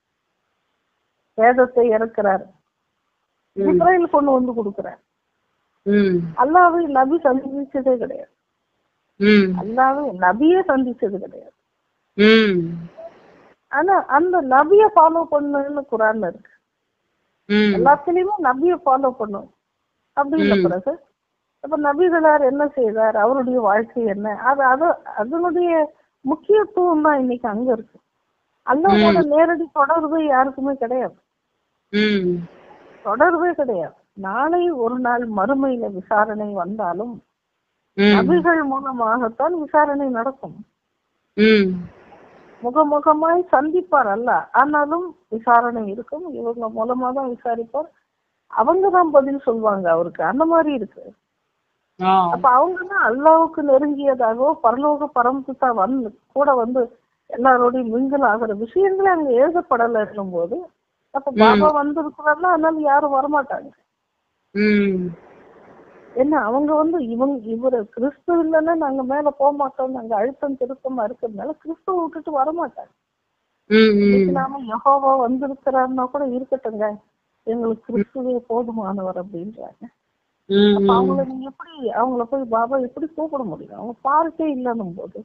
வேதத்தை இறக்குறாரு, ம் இஸ்ரேல் கொண்டு வந்து கொடுக்குறாரு. ம் அல்லாவை நபி சந்திச்சதே கிடையாது. ம் அல்லாவை நபியே சந்திச்சது கிடையாது. ம் ஆனா அந்த நபிய ஃபாலோ பண்ணுன்னு குரான்ல இருக்கு. ம் எல்லாத்துலயுமே நபிய ஃபாலோ பண்ணும் அப்படின்ற ம். பிறகு அப்ப நபிகளார் என்ன செய்தார், அவருடைய வாழ்க்கை என்ன, அது அது அதனுடைய முக்கியத்துவம் தான் இன்னைக்கு அங்க இருக்கு. அல்லாவோட நேரடி தொடர்பு யாருக்குமே கிடையாது. ம் தொடர்பே கிடையாது. நாளை ஒரு நாள் மறுமையில விசாரணை வந்தாலும் ம் நபிகள் மூலமாகத்தான் விசாரணை நடக்கும். ம் முகமுகமாய் சந்திப்பார் அல்ல, ஆனாலும் விசாரணை இருக்கும். இவங்க மூலமா தான் விசாரிப்பார். அவங்கதான் பதில் சொல்லுவாங்க அவருக்கு. அந்த மாதிரி இருக்கு. ஆ அப்ப அவங்கதான் அல்லாவுக்கு நெருங்கியதாகவோ பரலோக பரமபிதா வந்து கூட வந்து எல்லாரோடையும் மிங்கல் ஆகிற விஷயங்களே அங்க எழுதப்படல இருக்கும் போது அப்ப பாபா வந்திருக்கிறாருன்னா அதனால யாரும் வரமாட்டாங்க. ம் என்ன அவங்க வந்து இவங்க இவரு கிறிஸ்து இல்லைன்னா நாங்க மேல போக மாட்டோம், நாங்க அழுத்தம் திருத்தமா இருக்கிறதுனால கிறிஸ்துவ விட்டுட்டு வரமாட்டாங்க. ம் இன்னைக்கு ம் நாம யெகோவா வந்திருக்கிறாருன்னா கூட இருக்கட்டுங்க, எங்களுக்கு கிறிஸ்துவே போதுமானவர் அப்படின்றாங்க. அப்ப ம் அவங்கள நீங்க எப்படி அவங்கள போய் பாபா எப்படி கூப்பிட முடியும்? அவங்க பார்க்கே இல்லைன்னும் போது.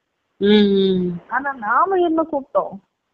ம் ஆனா நாம என்ன கூப்பிட்டோம்,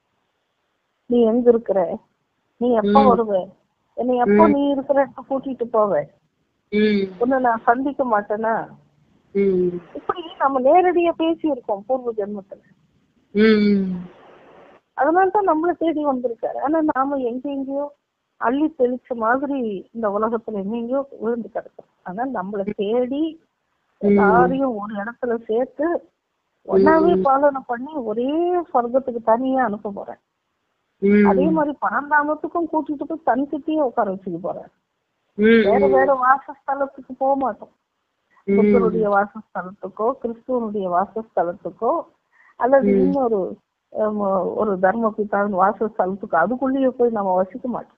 நீ எங்க இருக்கிற, நீ எப்ப ம். வருவ, என்னை எப்போ நீ இருக்கிற இடத்த கூட்டிட்டு போவ, ம் உன்னை நான் சந்திக்க மாட்டேனா, ம் இப்படி நம்ம நேரடியா பேசி இருக்கோம் பூர்வ ஜென்மத்துல. ம் அதனாலதான் நம்மள தேடி வந்திருக்காரு. ஆனா நாம எங்க எங்கேயோ அள்ளி தெளிச்ச மாதிரி இந்த உலகத்துல எங்கெங்கயோ விழுந்து கிடக்கும். ஆனா நம்மள தேடி எல்லாரையும் ஒரு இடத்துல சேர்த்து ஒன்னாவே பாலனை பண்ணி ஒரே சொர்க்கத்துக்கு தனியா அனுப்ப போறேன். அதே மாதிரி பரந்தாமத்துக்கும் கூட்டிட்டு போய் தனிக்கிட்டே உட்கார வச்சுக்க போறேன். வேற வேற வாசஸ்தலத்துக்கு போக மாட்டோம். புத்தருடைய வாசஸ்தலத்துக்கோ கிறிஸ்துவனுடைய வாசஸ்தலத்துக்கோ அல்லது இன்னொரு ஒரு தர்ம பிதாவின் வாசஸ்தலத்துக்கோ அதுக்குள்ளேயே போய் நம்ம வசிக்க மாட்டோம்.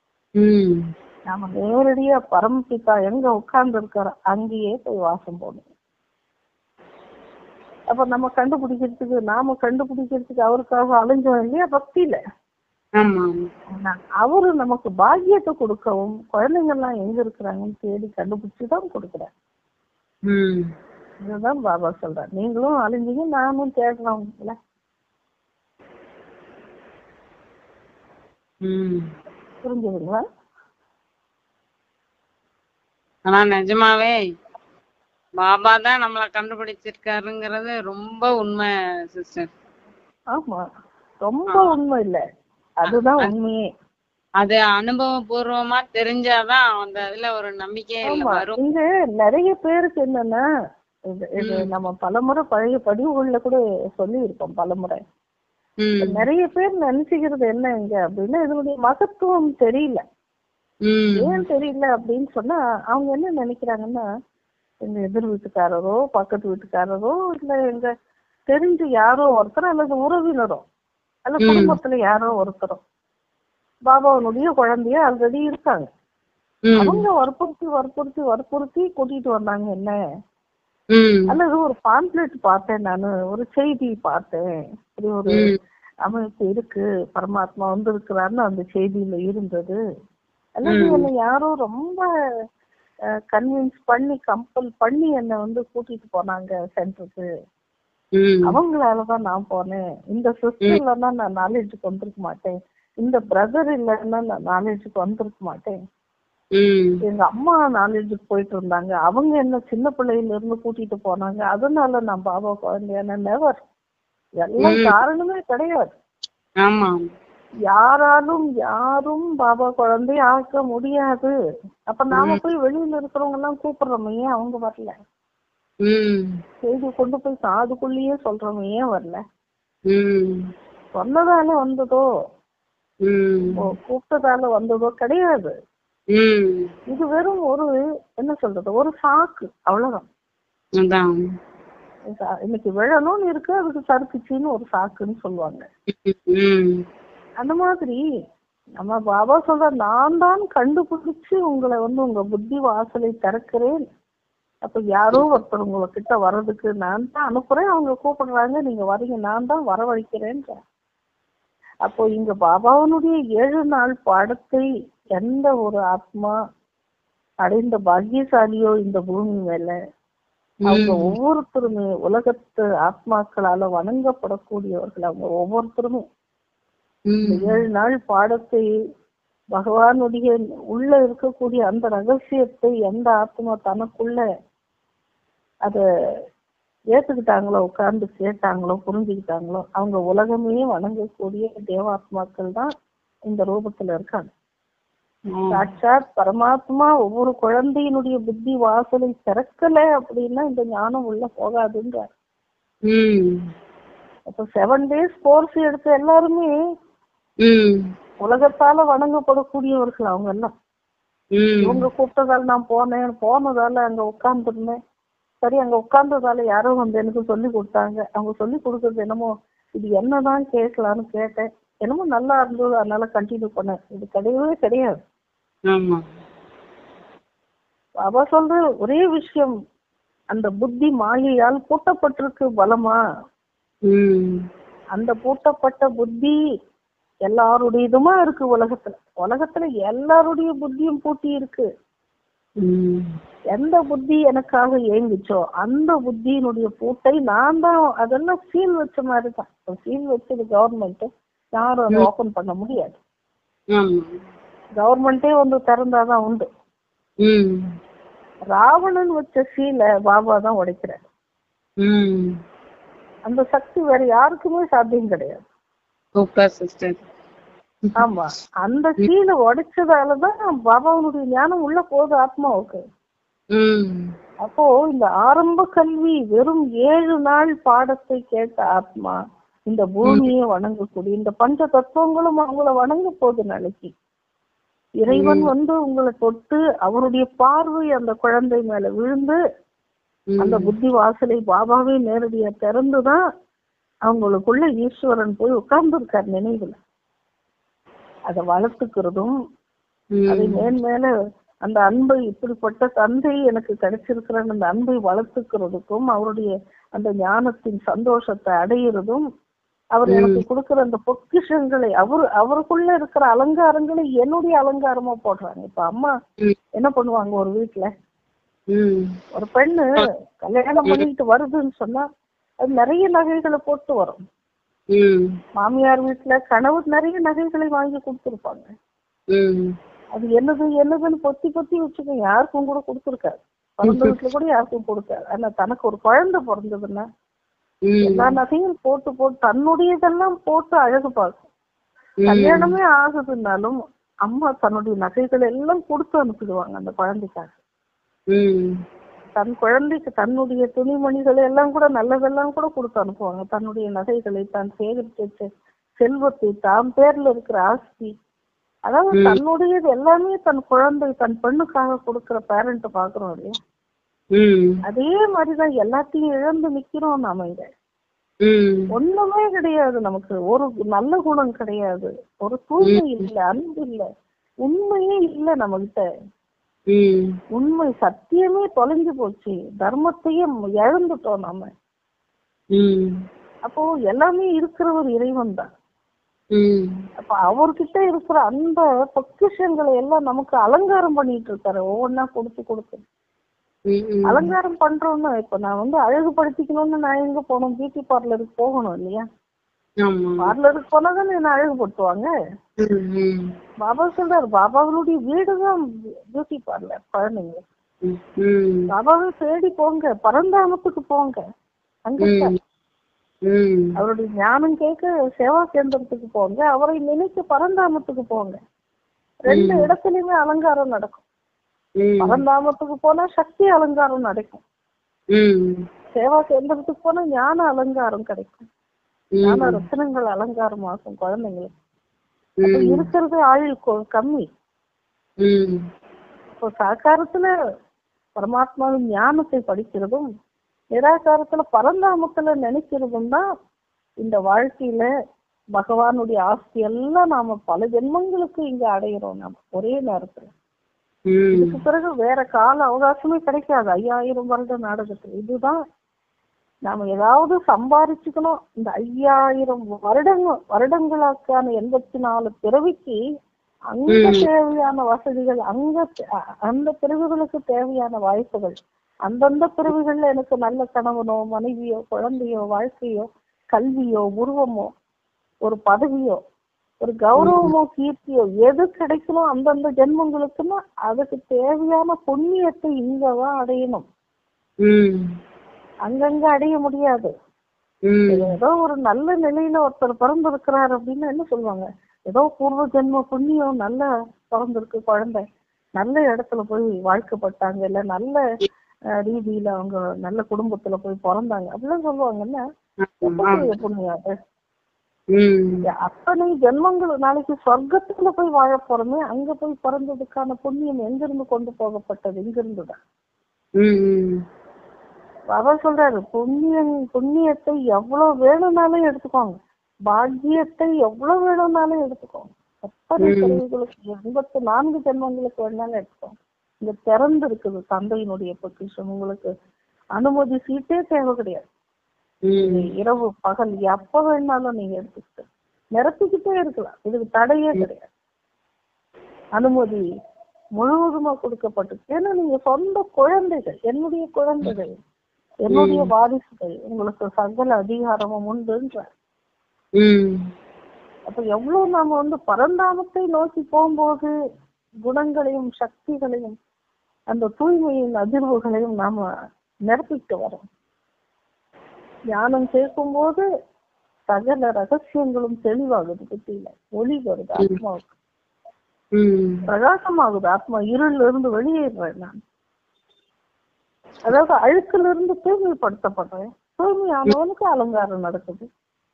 நாம நேரடியா பரமபிதா எங்க உட்கார்ந்து இருக்கிற அங்கேயே போய் வாசம் போடணும். அப்ப நம்ம கண்டுபிடிக்கிறதுக்கு நாம கண்டுபிடிக்கிறதுக்கு அவருக்காக அலைஞ்சோம் இல்லையா பக்தியில. அவரு நமக்கு பாக்கியத்தை கொடுக்கவும் குழந்தைங்க எல்லாம் எங்க இருக்கிறாங்கன்னு தேடி கண்டுபிடிச்சுதான் கொடுக்குறாரு. இதுதான் பாபா சொல்றாரு. நீங்களும் அழிஞ்சீங்க, நானும் தேடுறோம். புரிஞ்சுதுங்களா? ஆனா நிஜமாவே பாபா தான் நம்மளை கண்டுபிடிச்சிருக்காருங்கிறது ரொம்ப உண்மை சிஸ்டர். ஆமா, ரொம்ப உண்மை இல்ல, அதுதான் உண்மையே. அது அனுபவபூர்வமா தெரிஞ்சாதான் அந்த இதுல ஒரு நம்பிக்கை வரும். இங்க நிறைய பேருக்கு என்னன்னா, இது நம்ம பலமுறை பழைய பதிவுகள்ல கூட சொல்லி இருக்கோம் பலமுறை. நிறைய பேர் நினைச்சுக்கிறது என்ன இங்க அப்படின்னா, இதனுடைய மகத்துவம் தெரியல. ஏன் தெரியல அப்படின்னு சொன்னா, அவங்க என்ன நினைக்கிறாங்கன்னா, எங்க எதிர் வீட்டுக்காரரோ பக்கத்து வீட்டுக்காரரோ இல்ல எங்க தெரிஞ்சு யாரோ ஒருத்தர் அல்லது உறவினரோ அல்ல குடும்பத்துல யாரோ ஒருத்தரும் பாபாவனுடைய குழந்தைய ஆல்ரெடி இருக்காங்க. அவங்க வற்புறுத்தி வற்புறுத்தி வற்புறுத்தி கூட்டிட்டு வந்தாங்க என்ன, அல்லது ஒரு பாம்ப்ளெட் பார்த்தேன், நானு ஒரு செய்தி பார்த்தேன், இப்படி ஒரு அமைப்பு இருக்கு, பரமாத்மா வந்து இருக்கிறான்னு அந்த செய்தியில இருந்தது, அல்லது என்ன யாரோ ரொம்ப கன்வின்ஸ் பண்ணி கம்பல் பண்ணி என்ன வந்து கூட்டிட்டு போனாங்க சென்டருக்கு, அவங்களாலதான் நான் போனேன். இந்த சிஸ்டர் இல்லைன்னா நான் நாலேஜுக்கு வந்திருக்க மாட்டேன், இந்த பிரதர் இல்லைன்னா நான் நாலேஜுக்கு வந்திருக்க மாட்டேன். எங்க அம்மா நாலேஜுக்கு போயிட்டு இருந்தாங்க, அவங்க என்ன சின்ன பிள்ளையில இருந்து கூட்டிட்டு போனாங்க, அதனால நான் பாபா குழந்தையான நெவர். எல்லாம் காரணமே கிடையாது. யாராலும் யாரும் பாபா குழந்தைய ஆக்க முடியாது. அப்ப நாம போய் வெளியில இருக்கிறவங்க எல்லாம் கூப்பிடுறோம், ஏன் அவங்க வரல? செய்தி கொண்டு போய் காதுக்குள்ளேயே சொல்றோம், ஏன் வரல? சொன்னதால வந்ததோ கூப்பிட்டதால வந்ததோ கிடையாது. இது வெறும் ஒரு என்ன சொல்றது, ஒரு சாக்கு, அவ்வளவுதான். இன்னைக்கு விழணும்னு இருக்கு, அதுக்கு சறுக்குச்சின்னு ஒரு சாக்குன்னு சொல்லுவாங்க. அந்த மாதிரி நம்ம பாபா சொல்ற, நான் தான் கண்டுபிடிச்சு உங்களை வந்து உங்க புத்தி வாசலை திறக்கிறேன். அப்ப யாரோ ஒருத்தர் உங்களை கிட்ட வர்றதுக்கு நான் தான் அனுப்புறேன், அவங்க கூப்பிடுறாங்க, நீங்க வரீங்க, நான் தான் வரவழைக்கிறேன். அப்போ இங்க பாபாவனுடைய ஏழு நாள் பாடத்தை எந்த ஒரு ஆத்மா அடைந்த பாக்கியசாலியோ இந்த பூமி மேல, அவங்க ஒவ்வொருத்தருமே உலகத்து ஆத்மாக்களால வணங்கப்படக்கூடியவர்கள். அவங்க ஒவ்வொருத்தருமே ஏழு நாள் பாடத்தை, பகவானுடைய உள்ள இருக்கக்கூடிய அந்த ரகசியத்தை எந்த ஆத்மா தனக்குள்ள அத ஏத்துக்கிட்டாங்களோ, உட்கார்ந்து கேட்டாங்களோ, புரிஞ்சுக்கிட்டாங்களோ, அவங்க உலகமே வணங்கக்கூடிய தேவாத்மாக்கள் தான் இந்த ரூபத்துல இருக்காங்க. சாட்சாத் பரமாத்மா ஒவ்வொரு குழந்தையினுடைய புத்தி வாசலை திறக்கல அப்படின்னா இந்த ஞானம் உள்ள போகாதுங்க. அப்ப செவன் டேஸ் கோர்ஸ் எடுத்த எல்லாருமே உலகத்தால வணங்கப்படக்கூடியவர்கள் அவங்க எல்லாம். இவங்க கூப்பிட்டதால நான் போனேன், போனதால அங்க உட்கார்ந்துருந்தேன், சரி அங்க உட்கார்ந்ததால யாரோ வந்து எனக்கு சொல்லி கொடுத்தாங்க, அவங்க சொல்லி கொடுக்கறது என்னமோ இது என்னதான் கேட்கலான்னு கேட்டேன், என்னமோ நல்லா இருந்தது அதனால கண்டினியூ பண்ணேன். இது கிடையவே கிடையாது. பாபா சொல்ற ஒரே விஷயம், அந்த புத்தி மாயையால் பூட்டப்பட்டிருக்கு பலமா. அந்த பூட்டப்பட்ட புத்தி எல்லாருடையதுமா இருக்கு உலகத்துல. உலகத்துல எல்லாருடைய புத்தியும் பூட்டி இருக்கு. எந்த புத்தி எனக்காக ஏங்குச்சோ அந்த புத்தியினுடைய பூட்டை நான் தான், அதெல்லாம் சீல் வச்ச மாதிரி தான். சீல் வச்சது கவர்மெண்ட், யாரும் அதை ஓபன் பண்ண முடியாது. கவர்மெண்டே வந்து திறந்தாதான் உண்டு. ராவணன் வச்ச சீலை பாபா தான் உடைக்கிறார். அந்த சக்தி வேற யாருக்குமே சாத்தியம் கிடையாது. ஆமா, அந்த சீலை உடைச்சதாலதான் பாபாவுடைய ஞானம் உள்ள போகுது ஆத்மாவுக்கு. அப்போ இந்த ஆரம்ப கல்வி வெறும் ஏழு நாள் பாடத்தை கேட்ட ஆத்மா இந்த பூமியை வணங்கக்கூடிய இந்த பஞ்ச தத்துவங்களும் அவங்கள வணங்க போகுது. நாளைக்கு இறைவன் வந்து உங்களை தொட்டு அவருடைய பார்வை அந்த குழந்தை மேல விழுந்து அந்த புத்தி வாசலை பாபாவே நேரடியா திறந்துதான் அவங்களுக்குள்ள ஈஸ்வரன் போய் உட்கார்ந்து இருக்கார் நினைவுல. அதை வளர்த்துக்கிறதும் அதை மேன்மேல அந்த அன்பை, இப்படிப்பட்ட தந்தை எனக்கு கிடைச்சிருக்கிற அந்த அன்பை வளர்த்துக்கிறதுக்கும் அவருடைய அந்த ஞானத்தின் சந்தோஷத்தை அடையிறதும், அவர் எனக்கு கொடுக்கிற அந்த பொக்கிஷங்களை, அவரு அவருக்குள்ள இருக்கிற அலங்காரங்களை என்னுடைய அலங்காரமா போடுறாங்க. இப்ப அம்மா என்ன பண்ணுவாங்க, ஒரு வீட்டுல ஒரு பெண்ணு கல்யாணம் பண்ணிட்டு வருதுன்னு சொன்னா அது நிறைய நகைகளை போட்டு வரும். மாமியார் வீட்டுல கணவர் நிறைய நகைகளை வாங்கி கொடுத்துருப்பாங்க. அது என்னது என்னதுன்னு பொத்தி பொத்தி வச்சுக்கோ, யாருக்கும் கூட கொடுத்துருக்காரு. பிறந்த வீட்டுல கூட யாருக்கும் கொடுக்காரு. ஆனா தனக்கு ஒரு குழந்தை பிறந்ததுன்னா எல்லா நகையும் போட்டு போட்டு தன்னுடையதெல்லாம் போட்டு அழகு பார்க்கும். கல்யாணமே ஆகுதுன்னாலும் அம்மா தன்னுடைய நகைகளை எல்லாம் கொடுத்து அனுப்பிடுவாங்க அந்த குழந்தைக்காக. தன் குழந்தைக்கு தன்னுடைய துணிமணிகளை எல்லாம் கூட நல்லதெல்லாம் கூட கொடுத்து அனுப்புவாங்க. தன்னுடைய நகைகளை, தான் சேகரித்த செல்வத்தை, தான் பேர்ல இருக்கிற ஆஸ்தி, அதாவது தன்னுடையது எல்லாமே தன் குழந்தை, தன் பெண்ணுக்காக கொடுக்கிற பேரண்ட் பாக்குறோம் இல்லையா? அதே மாதிரிதான் எல்லாத்தையும் இழந்து நிக்கிறோம் நாம. இங்க ம் ஒண்ணுமே கிடையாது. நமக்கு ஒரு நல்ல குணம் கிடையாது, ஒரு தூய்மை இல்ல, அன்பு இல்ல, உண்மையே இல்ல நம்ம கிட்ட. ம் உண்மை சத்தியமே தொலைஞ்சு போச்சு, தர்மத்தையே இழந்துட்டோம் நாம. ம் அப்போ எல்லாமே இருக்கிறவர் இறைவன் தான். ம் அப்ப அவர்கிட்ட இருக்கிற அந்த பொக்கிஷங்களை எல்லாம் நமக்கு அலங்காரம் பண்ணிட்டு இருக்காரு, ஒவ்வொன்னா கொடுத்து கொடுத்து ம் அலங்காரம் பண்றோம்னா. இப்ப நான் வந்து அழகுபடுத்திக்கணும்னு நான் எங்க போகணும்? பியூட்டி பார்லருக்கு போகணும் இல்லையா? ஆமா. பார்லருக்கு போனாதானே என்ன அழகுபடுத்துவாங்க. ம் ம் பாபா சொல்றாரு, பாபாவுடைய வீடுதான் பியூட்டி பார்லர் குழந்தைங்க. ம் ம் பாபாவை தேடி போங்க, பரந்தாமத்துக்கு போங்க, அங்க ம் ம் அவருடைய ஞானம் கேட்க சேவா கேந்திரத்துக்கு போங்க, அவரை நினைக்க பரந்தாமத்துக்கு போங்க. ரெண்டு இடத்துலயுமே அலங்காரம் நடக்கும். ம் பரந்தாமத்துக்கு போனா சக்தி அலங்காரம் நடக்கும், ம் சேவா கேந்திரத்துக்கு போனா ஞான அலங்காரம் கிடைக்கும், ஞான ரத்தினங்கள் அலங்காரம் ஆகும் குழந்தைங்களுக்கு. அப்ப இருக்கிறது ஆயுள் கொ- கம்மி. ம் இப்போ சாக்காரத்துல பரமாத்மாவின் ஞானத்தை படிக்கிறதும், நிராகாரத்துல பரந்தாமத்துல நினைக்கிறதும் தான் இந்த வாழ்க்கையில பகவானுடைய ஆஸ்தி எல்லாம் நாம பல ஜென்மங்களுக்கு இங்க அடையிறோம் நாம ஒரே நேரத்துல. இதுக்கு பிறகு வேற கால அவகாசமே கிடைக்காது ஐயாயிரம் வருட நாடகத்துல. இதுதான் நாம ஏதாவது சம்பாரிச்சுக்கணும். இந்த ஐயாயிரம் வருடங்கள் வருடங்களுக்கான எண்பத்தி நாலு பிறவிக்கு அங்க தேவையான வசதிகள், அங்க அந்த பிறவிகளுக்கு தேவையான வாய்ப்புகள், அந்தந்த பிறவிகள்ல எனக்கு நல்ல கணவனோ மனைவியோ குழந்தையோ வாழ்க்கையோ கல்வியோ உருவமோ ஒரு பதவியோ ஒரு கௌரவமோ கீர்த்தியோ எது கிடைக்கணும் அந்தந்த ஜென்மங்களுக்குன்னா அதுக்கு தேவையான புண்ணியத்தை இங்கதான் அடையணும். அங்கங்க அடைய முடியாது. ஏதோ ஒரு நல்ல நிலையில ஒருத்தர் பிறந்திருக்கிறார் அப்படின்னு என்ன சொல்லுவாங்க, ஏதோ பூர்வ ஜென்ம புண்ணியம் நல்லா பிறந்திருக்கு குழந்தை, நல்ல இடத்துல போய் வாழ்க்கப்பட்டாங்க, இல்ல நல்ல ரீதியில அவங்க நல்ல குடும்பத்துல போய் பிறந்தாங்க அப்படிலாம் சொல்லுவாங்கன்னா புண்ணியம் அது. அத்தனை ஜென்மங்கள் நாளைக்கு சொர்க்கத்துல போய் வாழ போறோமே, அங்க போய் பிறந்ததுக்கான புண்ணியம் எங்கிருந்து கொண்டு போகப்பட்டது, எங்கிருந்துதான். பாபா சொல்றாரு, புண்ணியம் புண்ணியத்தை எவ்வளவு வேணும்னாலும் எடுத்துக்கோங்க, பாக்கியத்தை எவ்வளவு வேணும்னாலும் எடுத்துக்கோங்க, எத்தனை பிறவிகளுக்கு எண்பத்தி நான்கு ஜென்மங்களுக்கு வேணாலும் எடுத்துக்கோங்க. இங்க திறந்து இருக்குது தந்தையினுடைய பொக்கிஷம். உங்களுக்கு அனுமதி சீட்டே தேவை கிடையாது. இரவு பகல் எப்ப வேணாலும் நீங்க எடுத்துக்கிட்டு நிரப்பிக்கிட்டே இருக்கலாம், இதுக்கு தடையே கிடையாது. அனுமதி முழுவதுமா கொடுக்கப்பட்டு. ஏன்னா நீங்க சொந்த குழந்தைகள், என்னுடைய குழந்தைகள், என்னுடைய வாரிசுகள், உங்களுக்கு சகல அதிகாரமும் உண்டுன்ற. அப்ப எவ்வளவு நாம வந்து பரந்தாமத்தை நோக்கி போகும்போது குணங்களையும் சக்திகளையும் அந்த தூய்மையின் அதிர்வுகளையும் நாம நிரப்பிட்டு வரோம். ஞானம் கேட்கும் போது சகல ரகசியங்களும் தெளிவாகுது, புத்தியில ஒளி வருது, ஆத்மாவுக்கு பிரகாசமாகுது, ஆத்மா இருள்ல இருந்து வெளியேறேன் நான். அதாவது அழுக்குல இருந்து தூய்மைப்படுத்தப்படுறேன், தூய்மையானவனுக்கு அலங்காரம் நடக்குது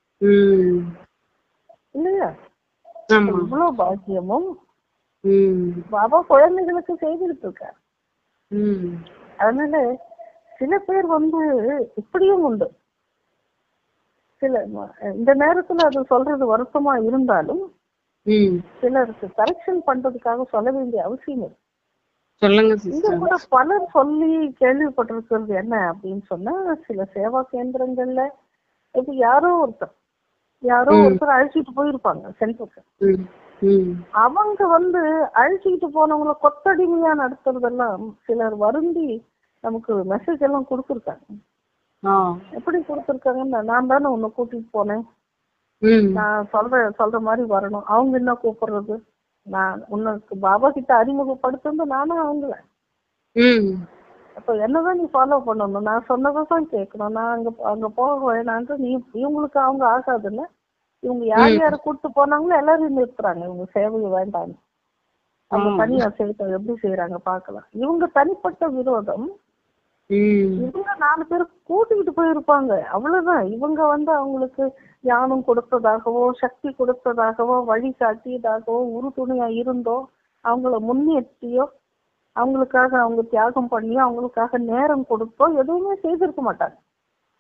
இல்லையா? இவ்வளவு பாக்கியமும் பாபா குழந்தைகளுக்கு செய்துட்டு இருக்காரு. அதனால சில பேர் வந்து இப்படியும் உண்டு. சில இந்த நேரத்துல அது சொல்றது வருத்தமா இருந்தாலும் சிலருக்கு கரெக்ஷன் பண்றதுக்காக சொல்ல வேண்டிய அவசியம் இருக்கு. இங்க கூட பலர் சொல்லி கேள்விப்பட்டிருக்கிறது என்ன அப்படின்னு சொன்னா, சில சேவா கேந்திரங்கள்ல இப்ப யாரோ ஒருத்தர் யாரோ ஒருத்தர் அழைச்சிட்டு போயிருப்பாங்க சென்டருக்கு. அவங்க வந்து அழைச்சிக்கிட்டு போனவங்களை கொத்தடிமையா நடத்துறதெல்லாம் சிலர் வருந்தி நமக்கு மெசேஜ் எல்லாம் கொடுத்துருக்காங்க. எப்படி கொடுத்துருக்காங்கன்னா, நான் தானே உன்னை கூட்டிட்டு போனேன், நான் சொல்ற சொல்ற மாதிரி வரணும், அவங்க என்ன கூப்பிடுறது, நான் உனக்கு பாபா கிட்ட அறிமுகப்படுத்துறது நானும் அவங்கள. அப்ப என்னதான் நீ ஃபாலோ பண்ணணும், நான் சொன்னதான் கேட்கணும், நான் அங்க அங்க போக வேணான்ட்டு நீ இவங்களுக்கு அவங்க ஆகாதுல்ல. இவங்க யார் யார கூட்டு போனாங்களோ எல்லாரும் நிறுத்துறாங்க, இவங்க சேவை வேண்டாம், அவங்க தனியா செய்யட்டும், எப்படி செய்யறாங்க பாக்கலாம். இவங்க தனிப்பட்ட விரோதம் இவங்க நாலு பேர் கூட்டிக்கிட்டு போயிருப்பாங்க, அவ்வளவுதான். இவங்க வந்து அவங்களுக்கு ஞானம் கொடுத்ததாகவோ சக்தி கொடுத்ததாகவோ வழி காட்டியதாகவோ உறுதுணையா இருந்தோ அவங்கள முன்னேற்றியோ அவங்களுக்காக அவங்க தியாகம் பண்ணியோ அவங்களுக்காக நேரம் கொடுத்தோ எதுவுமே செய்திருக்க மாட்டாங்க.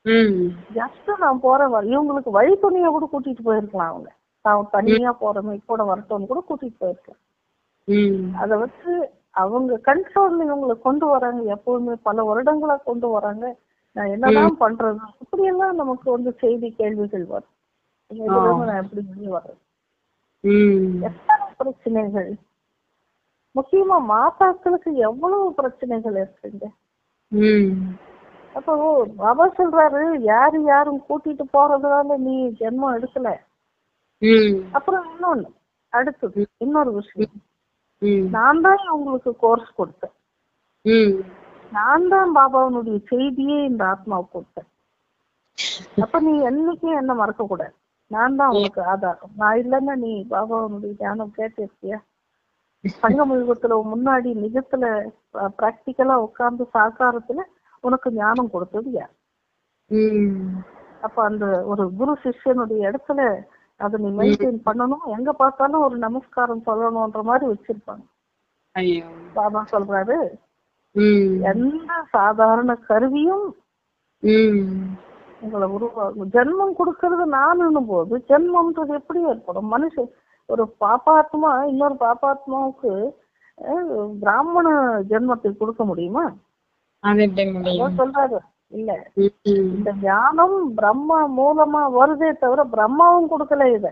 ம் ஜஸ்ட் நான் போற வழி இவங்களுக்கு வழி துணைய கூட கூட்டிட்டு போயிருக்கலாம். அவங்க நான் தனியா போறமே கூட வரட்டும்னு கூட கூட்டிட்டு போயிருக்கலாம். ம் அதை வச்சு அவங்க கண்ட்ரோல்ல இவங்களை கொண்டு வராங்க. எப்பவுமே பல வருடங்களா கொண்டு வராங்க. நான் என்னதான் பண்றது இப்படி எல்லாம் நமக்கு வந்து செய்தி கேள்விகள் வரும். இதுல இருந்து நான் எப்படி வெளியே வர்றது? ம் எத்தனை பிரச்சனைகள், முக்கியமா மாதாக்களுக்கு எவ்வளவு பிரச்சனைகள் இருக்குங்க. ம் அப்போ பாபா சொல்றாரு, யாரு யாரும் கூட்டிட்டு போறதுனால நீ ஜென்மம் எடுக்கல. ம் அப்புறம் இன்னொன்னு அடுத்தது இன்னொரு விஷயம், ம் நான் தான் உங்களுக்கு கோர்ஸ் கொடுத்தேன். ம் நான் தான் பாபாவனுடைய செய்தியே இந்த ஆத்மாவுக்கு கொடுத்தேன். அப்ப நீ என்னைக்கும் என்ன மறக்க கூடாது. நான் தான் உங்களுக்கு ஆதாரம். நான் இல்லைன்னா நீ பாபாவனுடைய ஞானம் கேட்டிருக்கியா? சங்கம் யுகத்துல முன்னாடி நிஜத்துல பிராக்டிக்கலா உட்கார்ந்து சாக்காரத்துல உனக்கு ஞானம் கொடுத்தது யார்? அப்ப அந்த ஒரு குரு சிஷ்யனுடைய இடத்துல அதை நீ மெயின்டைன் பண்ணணும். எங்க பார்த்தாலும் ஒரு நமஸ்காரம் சொல்லணும்ன்ற மாதிரி வச்சிருப்பாங்க. பாபா சொல்றாரு, எந்த சாதாரண கருவியும் உங்களை உருவாகும். ஜென்மம் கொடுக்கறது நானுன்னும் போது ஜென்மம்ன்றது எப்படி ஏற்படும்? மனுஷன் ஒரு பாப்பாத்மா இன்னொரு பாப்பாத்மாவுக்கு பிராமண ஜென்மத்தை கொடுக்க முடியுமா? சொல்றாரு இல்ல, இந்த ஞானம் பிரம்மா மூலமா வருதே தவிர பிரம்மாவும் கொடுக்கல இத.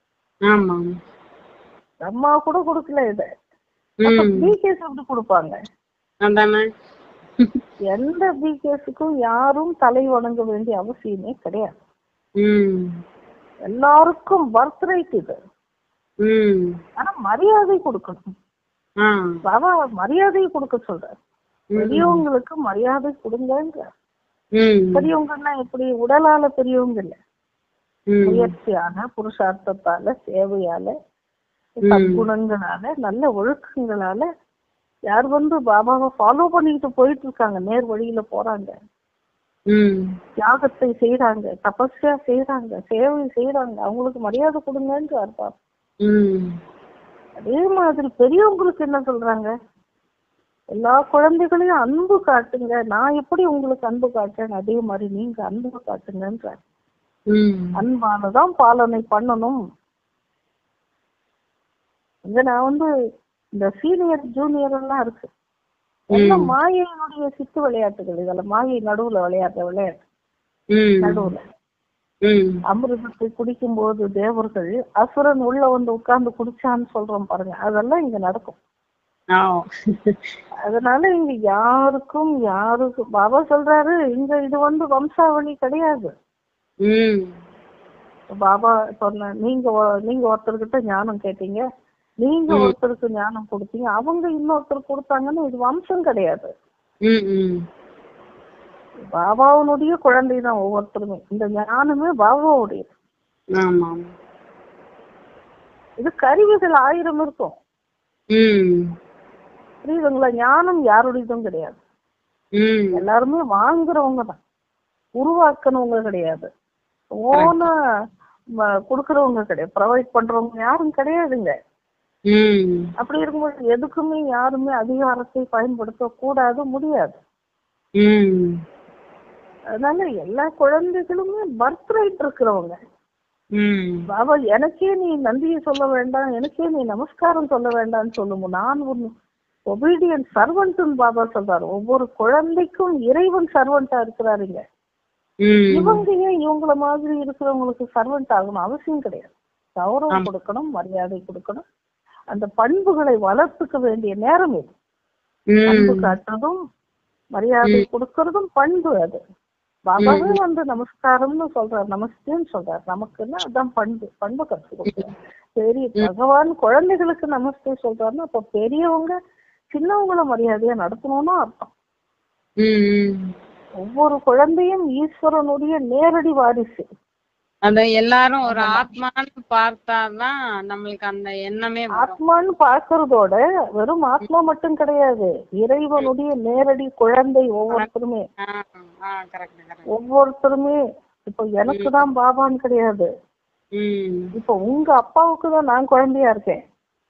பிரம்மா கூட கொடுக்கல இத. பிகேஸ் எப்படி கொடுப்பாங்க? எந்த பிகேஸுக்கும் யாரும் தலை வணங்க வேண்டிய அவசியமே கிடையாது. எல்லாருக்கும் பர்த் ரைட் இது. ஆனா மரியாதை கொடுக்கணும். பாபா மரியாதை கொடுக்க சொல்றாரு. பெரியவங்களுக்கு மரியாதை கொடுங்க. பெரியவங்கன்னா எப்படி? உடலால பெரியவங்க இல்ல, முயற்சியான புருஷார்த்தத்தால, சேவையால, சத்குணங்களால, நல்ல ஒழுக்கங்களால யார் வந்து பாபாவை ஃபாலோ பண்ணிட்டு போயிட்டு இருக்காங்க, நேர் வழியில போறாங்க, தியாகத்தை செய்யறாங்க, தபஸ்யா செய்யறாங்க, சேவை செய்யறாங்க, அவங்களுக்கு மரியாதை கொடுங்கன்னு அர்த்தம். அதே மாதிரி பெரியவங்களுக்கு என்ன சொல்றாங்க? எல்லா குழந்தைகளையும் அன்பு காட்டுங்க. நான் எப்படி உங்களுக்கு அன்பு காட்டுறேன் அதே மாதிரி நீங்க அன்பு காட்டுங்கன்ற. அன்பானதான் பாலனை பண்ணணும். இங்க நான் வந்து இந்த சீனியர் ஜூனியர் எல்லாம் இருக்கு, எல்லாம் மாயையினுடைய சித்து விளையாட்டுகள். இதெல்லாம் மாயை நடுவுல விளையாடுற விளையாட்டு. நடுவுல அமிர்தத்தை குடிக்கும் போது தேவர்கள் அசுரன் உள்ள வந்து உட்கார்ந்து குடிச்சான்னு சொல்றோம் பாருங்க, அதெல்லாம் இங்க நடக்கும். அதனால இங்க யாருக்கும் யாருக்கும் பாபா சொல்றாரு, இங்க இது வந்து வம்சாவளி கிடையாது. பாபா சொன்ன, நீங்க நீங்க ஒருத்தர்கிட்ட ஞானம் கேட்டீங்க, நீங்க ஒருத்தருக்கு ஞானம் கொடுத்தீங்க, அவங்க இன்னொருத்தருக்கு கொடுத்தாங்கன்னு இது வம்சம் கிடையாது. பாபாவுடைய குழந்தை தான் ஒவ்வொருத்தருமே. இந்த ஞானமே பாபாவுடைய. இது கருவிகள் ஆயிரம் இருக்கும், புரியுதுங்களா? ஞானம் யாருடையதும் கிடையாது. எல்லாருமே வாங்குறவங்க தான், உருவாக்குனவங்க கிடையாது, ஓனா கொடுக்கறவங்க கிடையாது, ப்ரொவைட் பண்றவங்க யாரும் கிடையாதுங்க. அப்படி இருக்கும்போது எதுக்குமே யாருமே அதிகாரத்தை பயன்படுத்த கூடாது, முடியாது. அதனால எல்லா குழந்தைகளுமே பர்த் ரைட் இருக்கிறவங்க. பாபா எனக்கே நீ நன்றியை சொல்ல வேண்டாம், எனக்கே நீ நமஸ்காரம் சொல்ல வேண்டாம்னு சொல்லுங்க, நான் ஒரு ஒபீடியன்ட் சர்வன்ட்னு பாபா சொல்றாரு. ஒவ்வொரு குழந்தைக்கும் இறைவன் சர்வன்டா இருக்கிறாருங்க. இவங்க ஏன் இவங்கள மாதிரி இருக்கிறவங்களுக்கு சர்வன்ட் ஆகணும்? அவசியம் கிடையாது. கௌரவம் கொடுக்கணும், மரியாதை கொடுக்கணும், அந்த பண்புகளை வளர்த்துக்க வேண்டிய நேரம் இது. அன்பு காட்டுறதும் மரியாதை கொடுக்கறதும் பண்பு. அது பாபாவே வந்து நமஸ்காரம்னு சொல்றாரு, நமஸ்தேன்னு சொல்றாரு. நமக்குன்னா அதான் பண்பு. பண்பு கற்றுக் கொடுக்குறாரு. பெரிய பகவான் குழந்தைகளுக்கு நமஸ்தே சொல்றாருன்னா அப்ப பெரியவங்க சின்னவங்களை மரியாதையா நடத்தணும்னு அர்த்தம். ஒவ்வொரு குழந்தையும் ஈஸ்வரனுடைய நேரடி வாரிசு. அத எல்லாரும் ஒரு ஆத்மான்னு பார்த்தாதான் நம்மளுக்கு அந்த எண்ணமே. ஆத்மான்னு பாக்குறதோட வெறும் ஆத்மா மட்டும் கிடையாது, இறைவனுடைய நேரடி குழந்தை ஒவ்வொருத்தருமே. ஒவ்வொருத்தருமே இப்ப எனக்கு தான் பாபான்னு கிடையாது. இப்ப உங்க அப்பாவுக்கு தான் நான் குழந்தையா இருக்கேன்.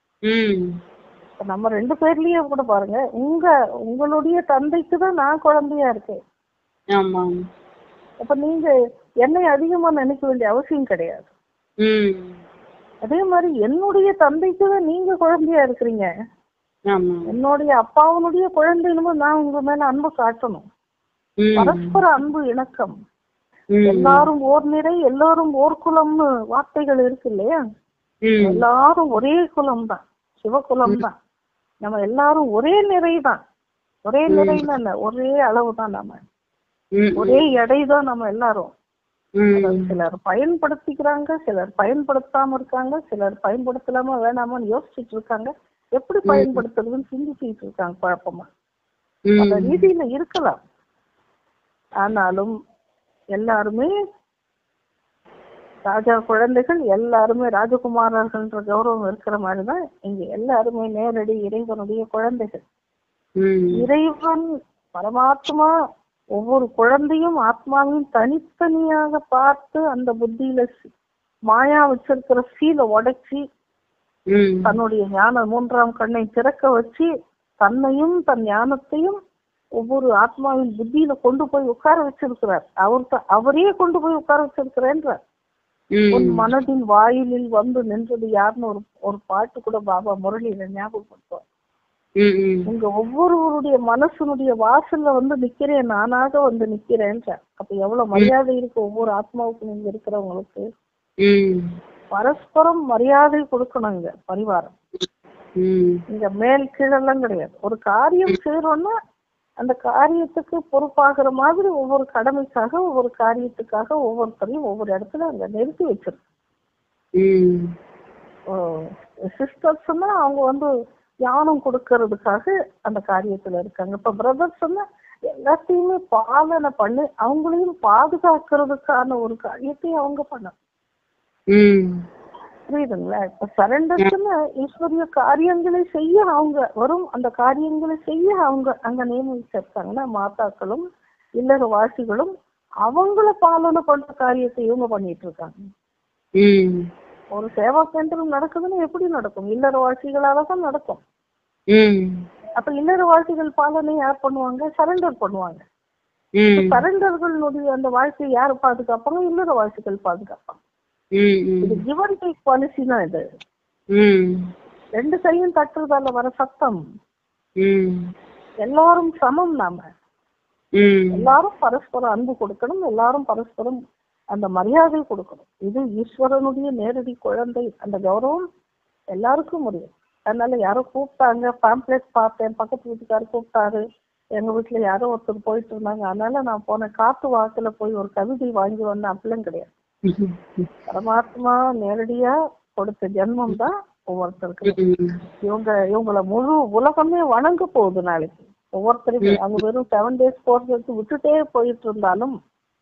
நம்ம ரெண்டு பேர்லயே கூட பாருங்க, உங்க உங்களுடைய தந்தைக்கு தான் நான் குழந்தையா இருக்கேன். அப்ப நீங்க என்னை அதிகமா நினைக்க வேண்டிய அவசியம் கிடையாது. ம் அதே மாதிரி என்னுடைய தந்தைக்கு தான் நீங்க குழந்தையா இருக்கிறீங்க. ஆமா என்னுடைய அப்பாவுடைய குழந்தைன்னு நான் உங்க மேல அன்பு காட்டணும். ம் பரஸ்பர அன்பு இணக்கம். ம் எல்லாரும் ஓர் நிறை எல்லாரும் ஓர் குலம்னு வார்த்தைகள் இருக்கு இல்லையா? ம் எல்லாரும் ஒரே குலம் தான், சிவகுலம் தான். நம்ம எல்லாரும் ஒரே நிறை தான். ஒரே நிறைன்னு இல்ல, ஒரே அளவு தான். நம்ம ம் ஒரே எடை தான் நம்ம எல்லாரும். ம் அதாவது சிலர் பயன்படுத்திக்கிறாங்க, சிலர் பயன்படுத்தாம இருக்காங்க, சிலர் பயன்படுத்தலாமா வேணாமான்னு யோசிச்சுட்டு இருக்காங்க. எப்படி பயன்படுத்துறதுன்னு சிந்திச்சுட்டு இருக்காங்க குழப்பமா. அந்த ம் ரீதியில இருக்கலாம். ஆனாலும் எல்லாருமே ராஜா குழந்தைகள், எல்லாருமே ராஜகுமாரர்கள்ன்ற கௌரவம் இருக்கிற மாதிரிதான் இங்க எல்லாருமே நேரடி இறைவனுடைய குழந்தைகள். ம் இறைவன் பரமாத்மா ஒவ்வொரு குழந்தையும் ஆத்மாவையும் தனித்தனியாக பார்த்து அந்த புத்தியில சி- மாயா வச்சிருக்கிற சீலை உடைச்சி ம் தன்னுடைய ஞான மூன்றாம் கண்ணை திறக்க வச்சு தன்னையும் தன் ஞானத்தையும் ஒவ்வொரு ஆத்மாவின் புத்தியில கொண்டு போய் உட்கார வச்சிருக்கிறார். அவர் த- அவரே கொண்டு போய் உட்கார வச்சிருக்கிறேன்றார். உன் ம் மனதின் வாயிலில் வந்து நின்றது யாருன்னு ஒரு ஒரு பாட்டு கூட பாபா முரளியில ஞாபகப்படுத்துவார். ம் ம் உங்க ஒவ்வொருவருடைய மனசனுடைய வாசல்ல வந்து நிக்கிறேன், நானாக வந்து நிக்கிறேன்றார். அப்ப எவ்வளவு மரியாதை இருக்கு ஒவ்வொரு ஆத்மாவுக்கும் இங்க இருக்கிறவங்களுக்கு. ம் பரஸ்பரம் மரியாதை கொடுக்கணுங்க பரிவாரம். ம் இங்க மேல் கீழெல்லாம் கிடையாது. ஒரு காரியம் செய்யறோம்னா அந்த காரியத்துக்கு பொறுப்பாகிற மாதிரி ஒவ்வொரு கடமைக்காக ஒவ்வொரு காரியத்துக்காக ஒவ்வொருத்தரையும் ஒவ்வொரு இடத்துல அங்க நிறுத்தி வச்சிருக்கு. ம் சிஸ்டர்ஸ்னா அவங்க வந்து தியானம் கொடுக்கறதுக்காக அந்த காரியத்துல இருக்காங்க. இப்ப பிரதர்ஸ்னா எல்லாத்தையுமே பாலனை பண்ணி அவங்களையும் பாதுகாக்கிறதுக்கான ஒரு காரியத்தை அவங்க பண்ண ம் புரியுதுங்களா? இப்ப சரண்டர்ஸ்னா ஈஸ்வரிய காரியங்களை செய்ய அவங்க வரும். அந்த காரியங்களை செய்ய அவங்க அங்க நியமிச்சிருக்காங்கன்னா மாதாக்களும் இல்லற வாசிகளும் அவங்கள பாலனை பண்ற காரியத்தை இவங்க பண்ணிட்டு இருக்காங்க. ம் ஒரு சேவா கேந்திரம் நடக்குதுன்னா எப்படி நடக்கும்? இல்லற வாசிகளால தான் நடக்கும். ம் அப்ப இல்லறவாசிகள் பாலனை யார் பண்ணுவாங்க? சரண்டர் பண்ணுவாங்க. ம் சரண்டர்களுடைய அந்த வாழ்க்கையை யார் பாதுகாப்பாங்க? இல்லறவாசிகள் பாதுகாப்பாங்க. ம் இது கிவன் டேக் பாலிசி தான். இது ம் ரெண்டு கையும் தட்டுறதால வர சத்தம். ம் எல்லாரும் சமம். நாம ம் எல்லாரும் பரஸ்பரம் அன்பு கொடுக்கணும், எல்லாரும் பரஸ்பரம் அந்த மரியாதை கொடுக்கணும். இது ஈஸ்வரனுடைய நேரடி குழந்தை. அந்த கௌரவம் எல்லாருக்கும் முடியும். அதனால யாரோ கூப்பிட்டாங்க, பாம்ப்ளெட் பார்த்தேன், பக்கத்து வீட்டுக்காரர் கூப்பிட்டாரு, எங்க வீட்டுல யாரோ ஒருத்தர் போயிட்டு இருந்தாங்க, அதனால நான் போனேன், காத்து வாக்குல போய் ஒரு கவிதை வாங்கி வந்தேன், அப்படிலாம் கிடையாது. பரமாத்மா நேரடியா கொடுத்த ஜென்மம் தான் ஒவ்வொருத்தருக்கு. இவங்க இவங்கள முழு உலகமே வணங்க போகுது நாளைக்கு. ஒவ்வொருத்தருக்கும் அவங்க வெறும் செவன் டேஸ் போறதுக்கு விட்டுட்டே போயிட்டு இருந்தாலும்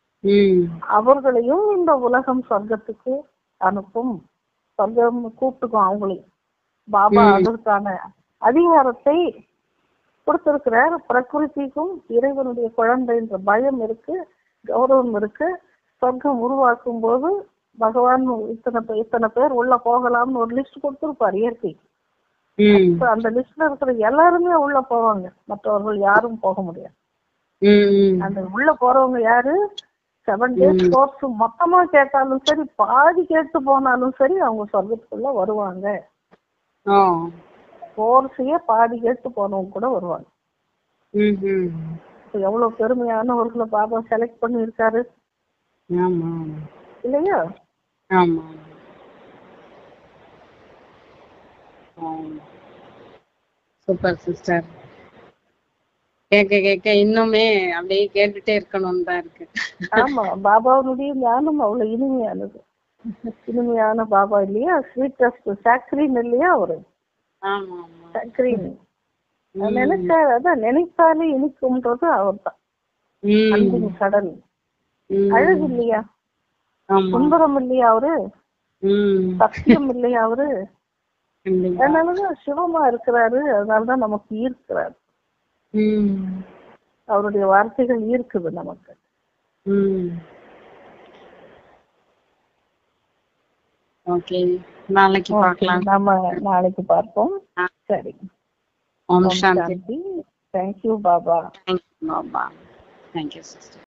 அவர்களையும் இந்த உலகம் சொர்க்கத்துக்கு அனுப்பும். சொர்க்கம் கூப்பிட்டுக்கும் அவங்களையும். பாபா அதற்கான அதிகாரத்தை கொடுத்திருக்கிறார். பிரகிருதிக்கும் இறைவனுடைய குழந்தைன்ற பயம் இருக்கு, கௌரவம் இருக்கு. சொர்க்கம் உருவாக்கும் போது பகவான் இத்தனை இத்தனை பேர் உள்ள போகலாம்னு ஒரு லிஸ்ட் கொடுத்திருப்பார் இயற்கை. அந்த லிஸ்ட்ல இருக்கிற எல்லாருமே உள்ள போவாங்க, மற்றவர்கள் யாரும் போக முடியாது. அந்த உள்ள போறவங்க யாரு? செவன் டேஸ் கோர்ஸ் மொத்தமா கேட்டாலும் சரி, பாதி கேட்டு போனாலும் சரி, அவங்க சொர்க்கத்துக்குள்ள வருவாங்க. கோர்ஸையே பாதி கேட்டு போனவங்க கூட வருவாங்க. எவ்வளவு பெருமையானவர்களை பாபா செலக்ட் பண்ணி இருக்காரு இல்லையா? Super sister. கேட்க கேட்க இன்னுமே அப்படியே கேட்டுட்டே இருக்கணும்னு தான் இருக்கு. ஆமா, பாபாவுடைய ஞானம் அவ்வளவு இனிமையானது. இனிமையான பாபா இல்லையா? ஸ்வீட்டஸ்ட் சாக்ரீன் இல்லையா அவரு? சாக்ரீன் நினைச்சாரு, அதான் நினைத்தாலே இனிக்கும்ன்றது அவர் தான். அன்பின் கடல். அழகு இல்லையா? சுந்தரம் இல்லையா அவரு? சத்தியம் இல்லையா அவரு? அதனாலதான் சிவமா இருக்கிறாரு. அதனாலதான் நமக்கு ஈர்க்கிறாரு. அவருடைய வார்த்தைகள் ஈர்க்குது நமக்கு. ஓகே, நாளைக்கு பார்க்கலாம். நாம நாளைக்கு பார்ப்போம். சரி. ஓம் சாந்தி. Thank you Baba. Thank you Baba. Thank you sister.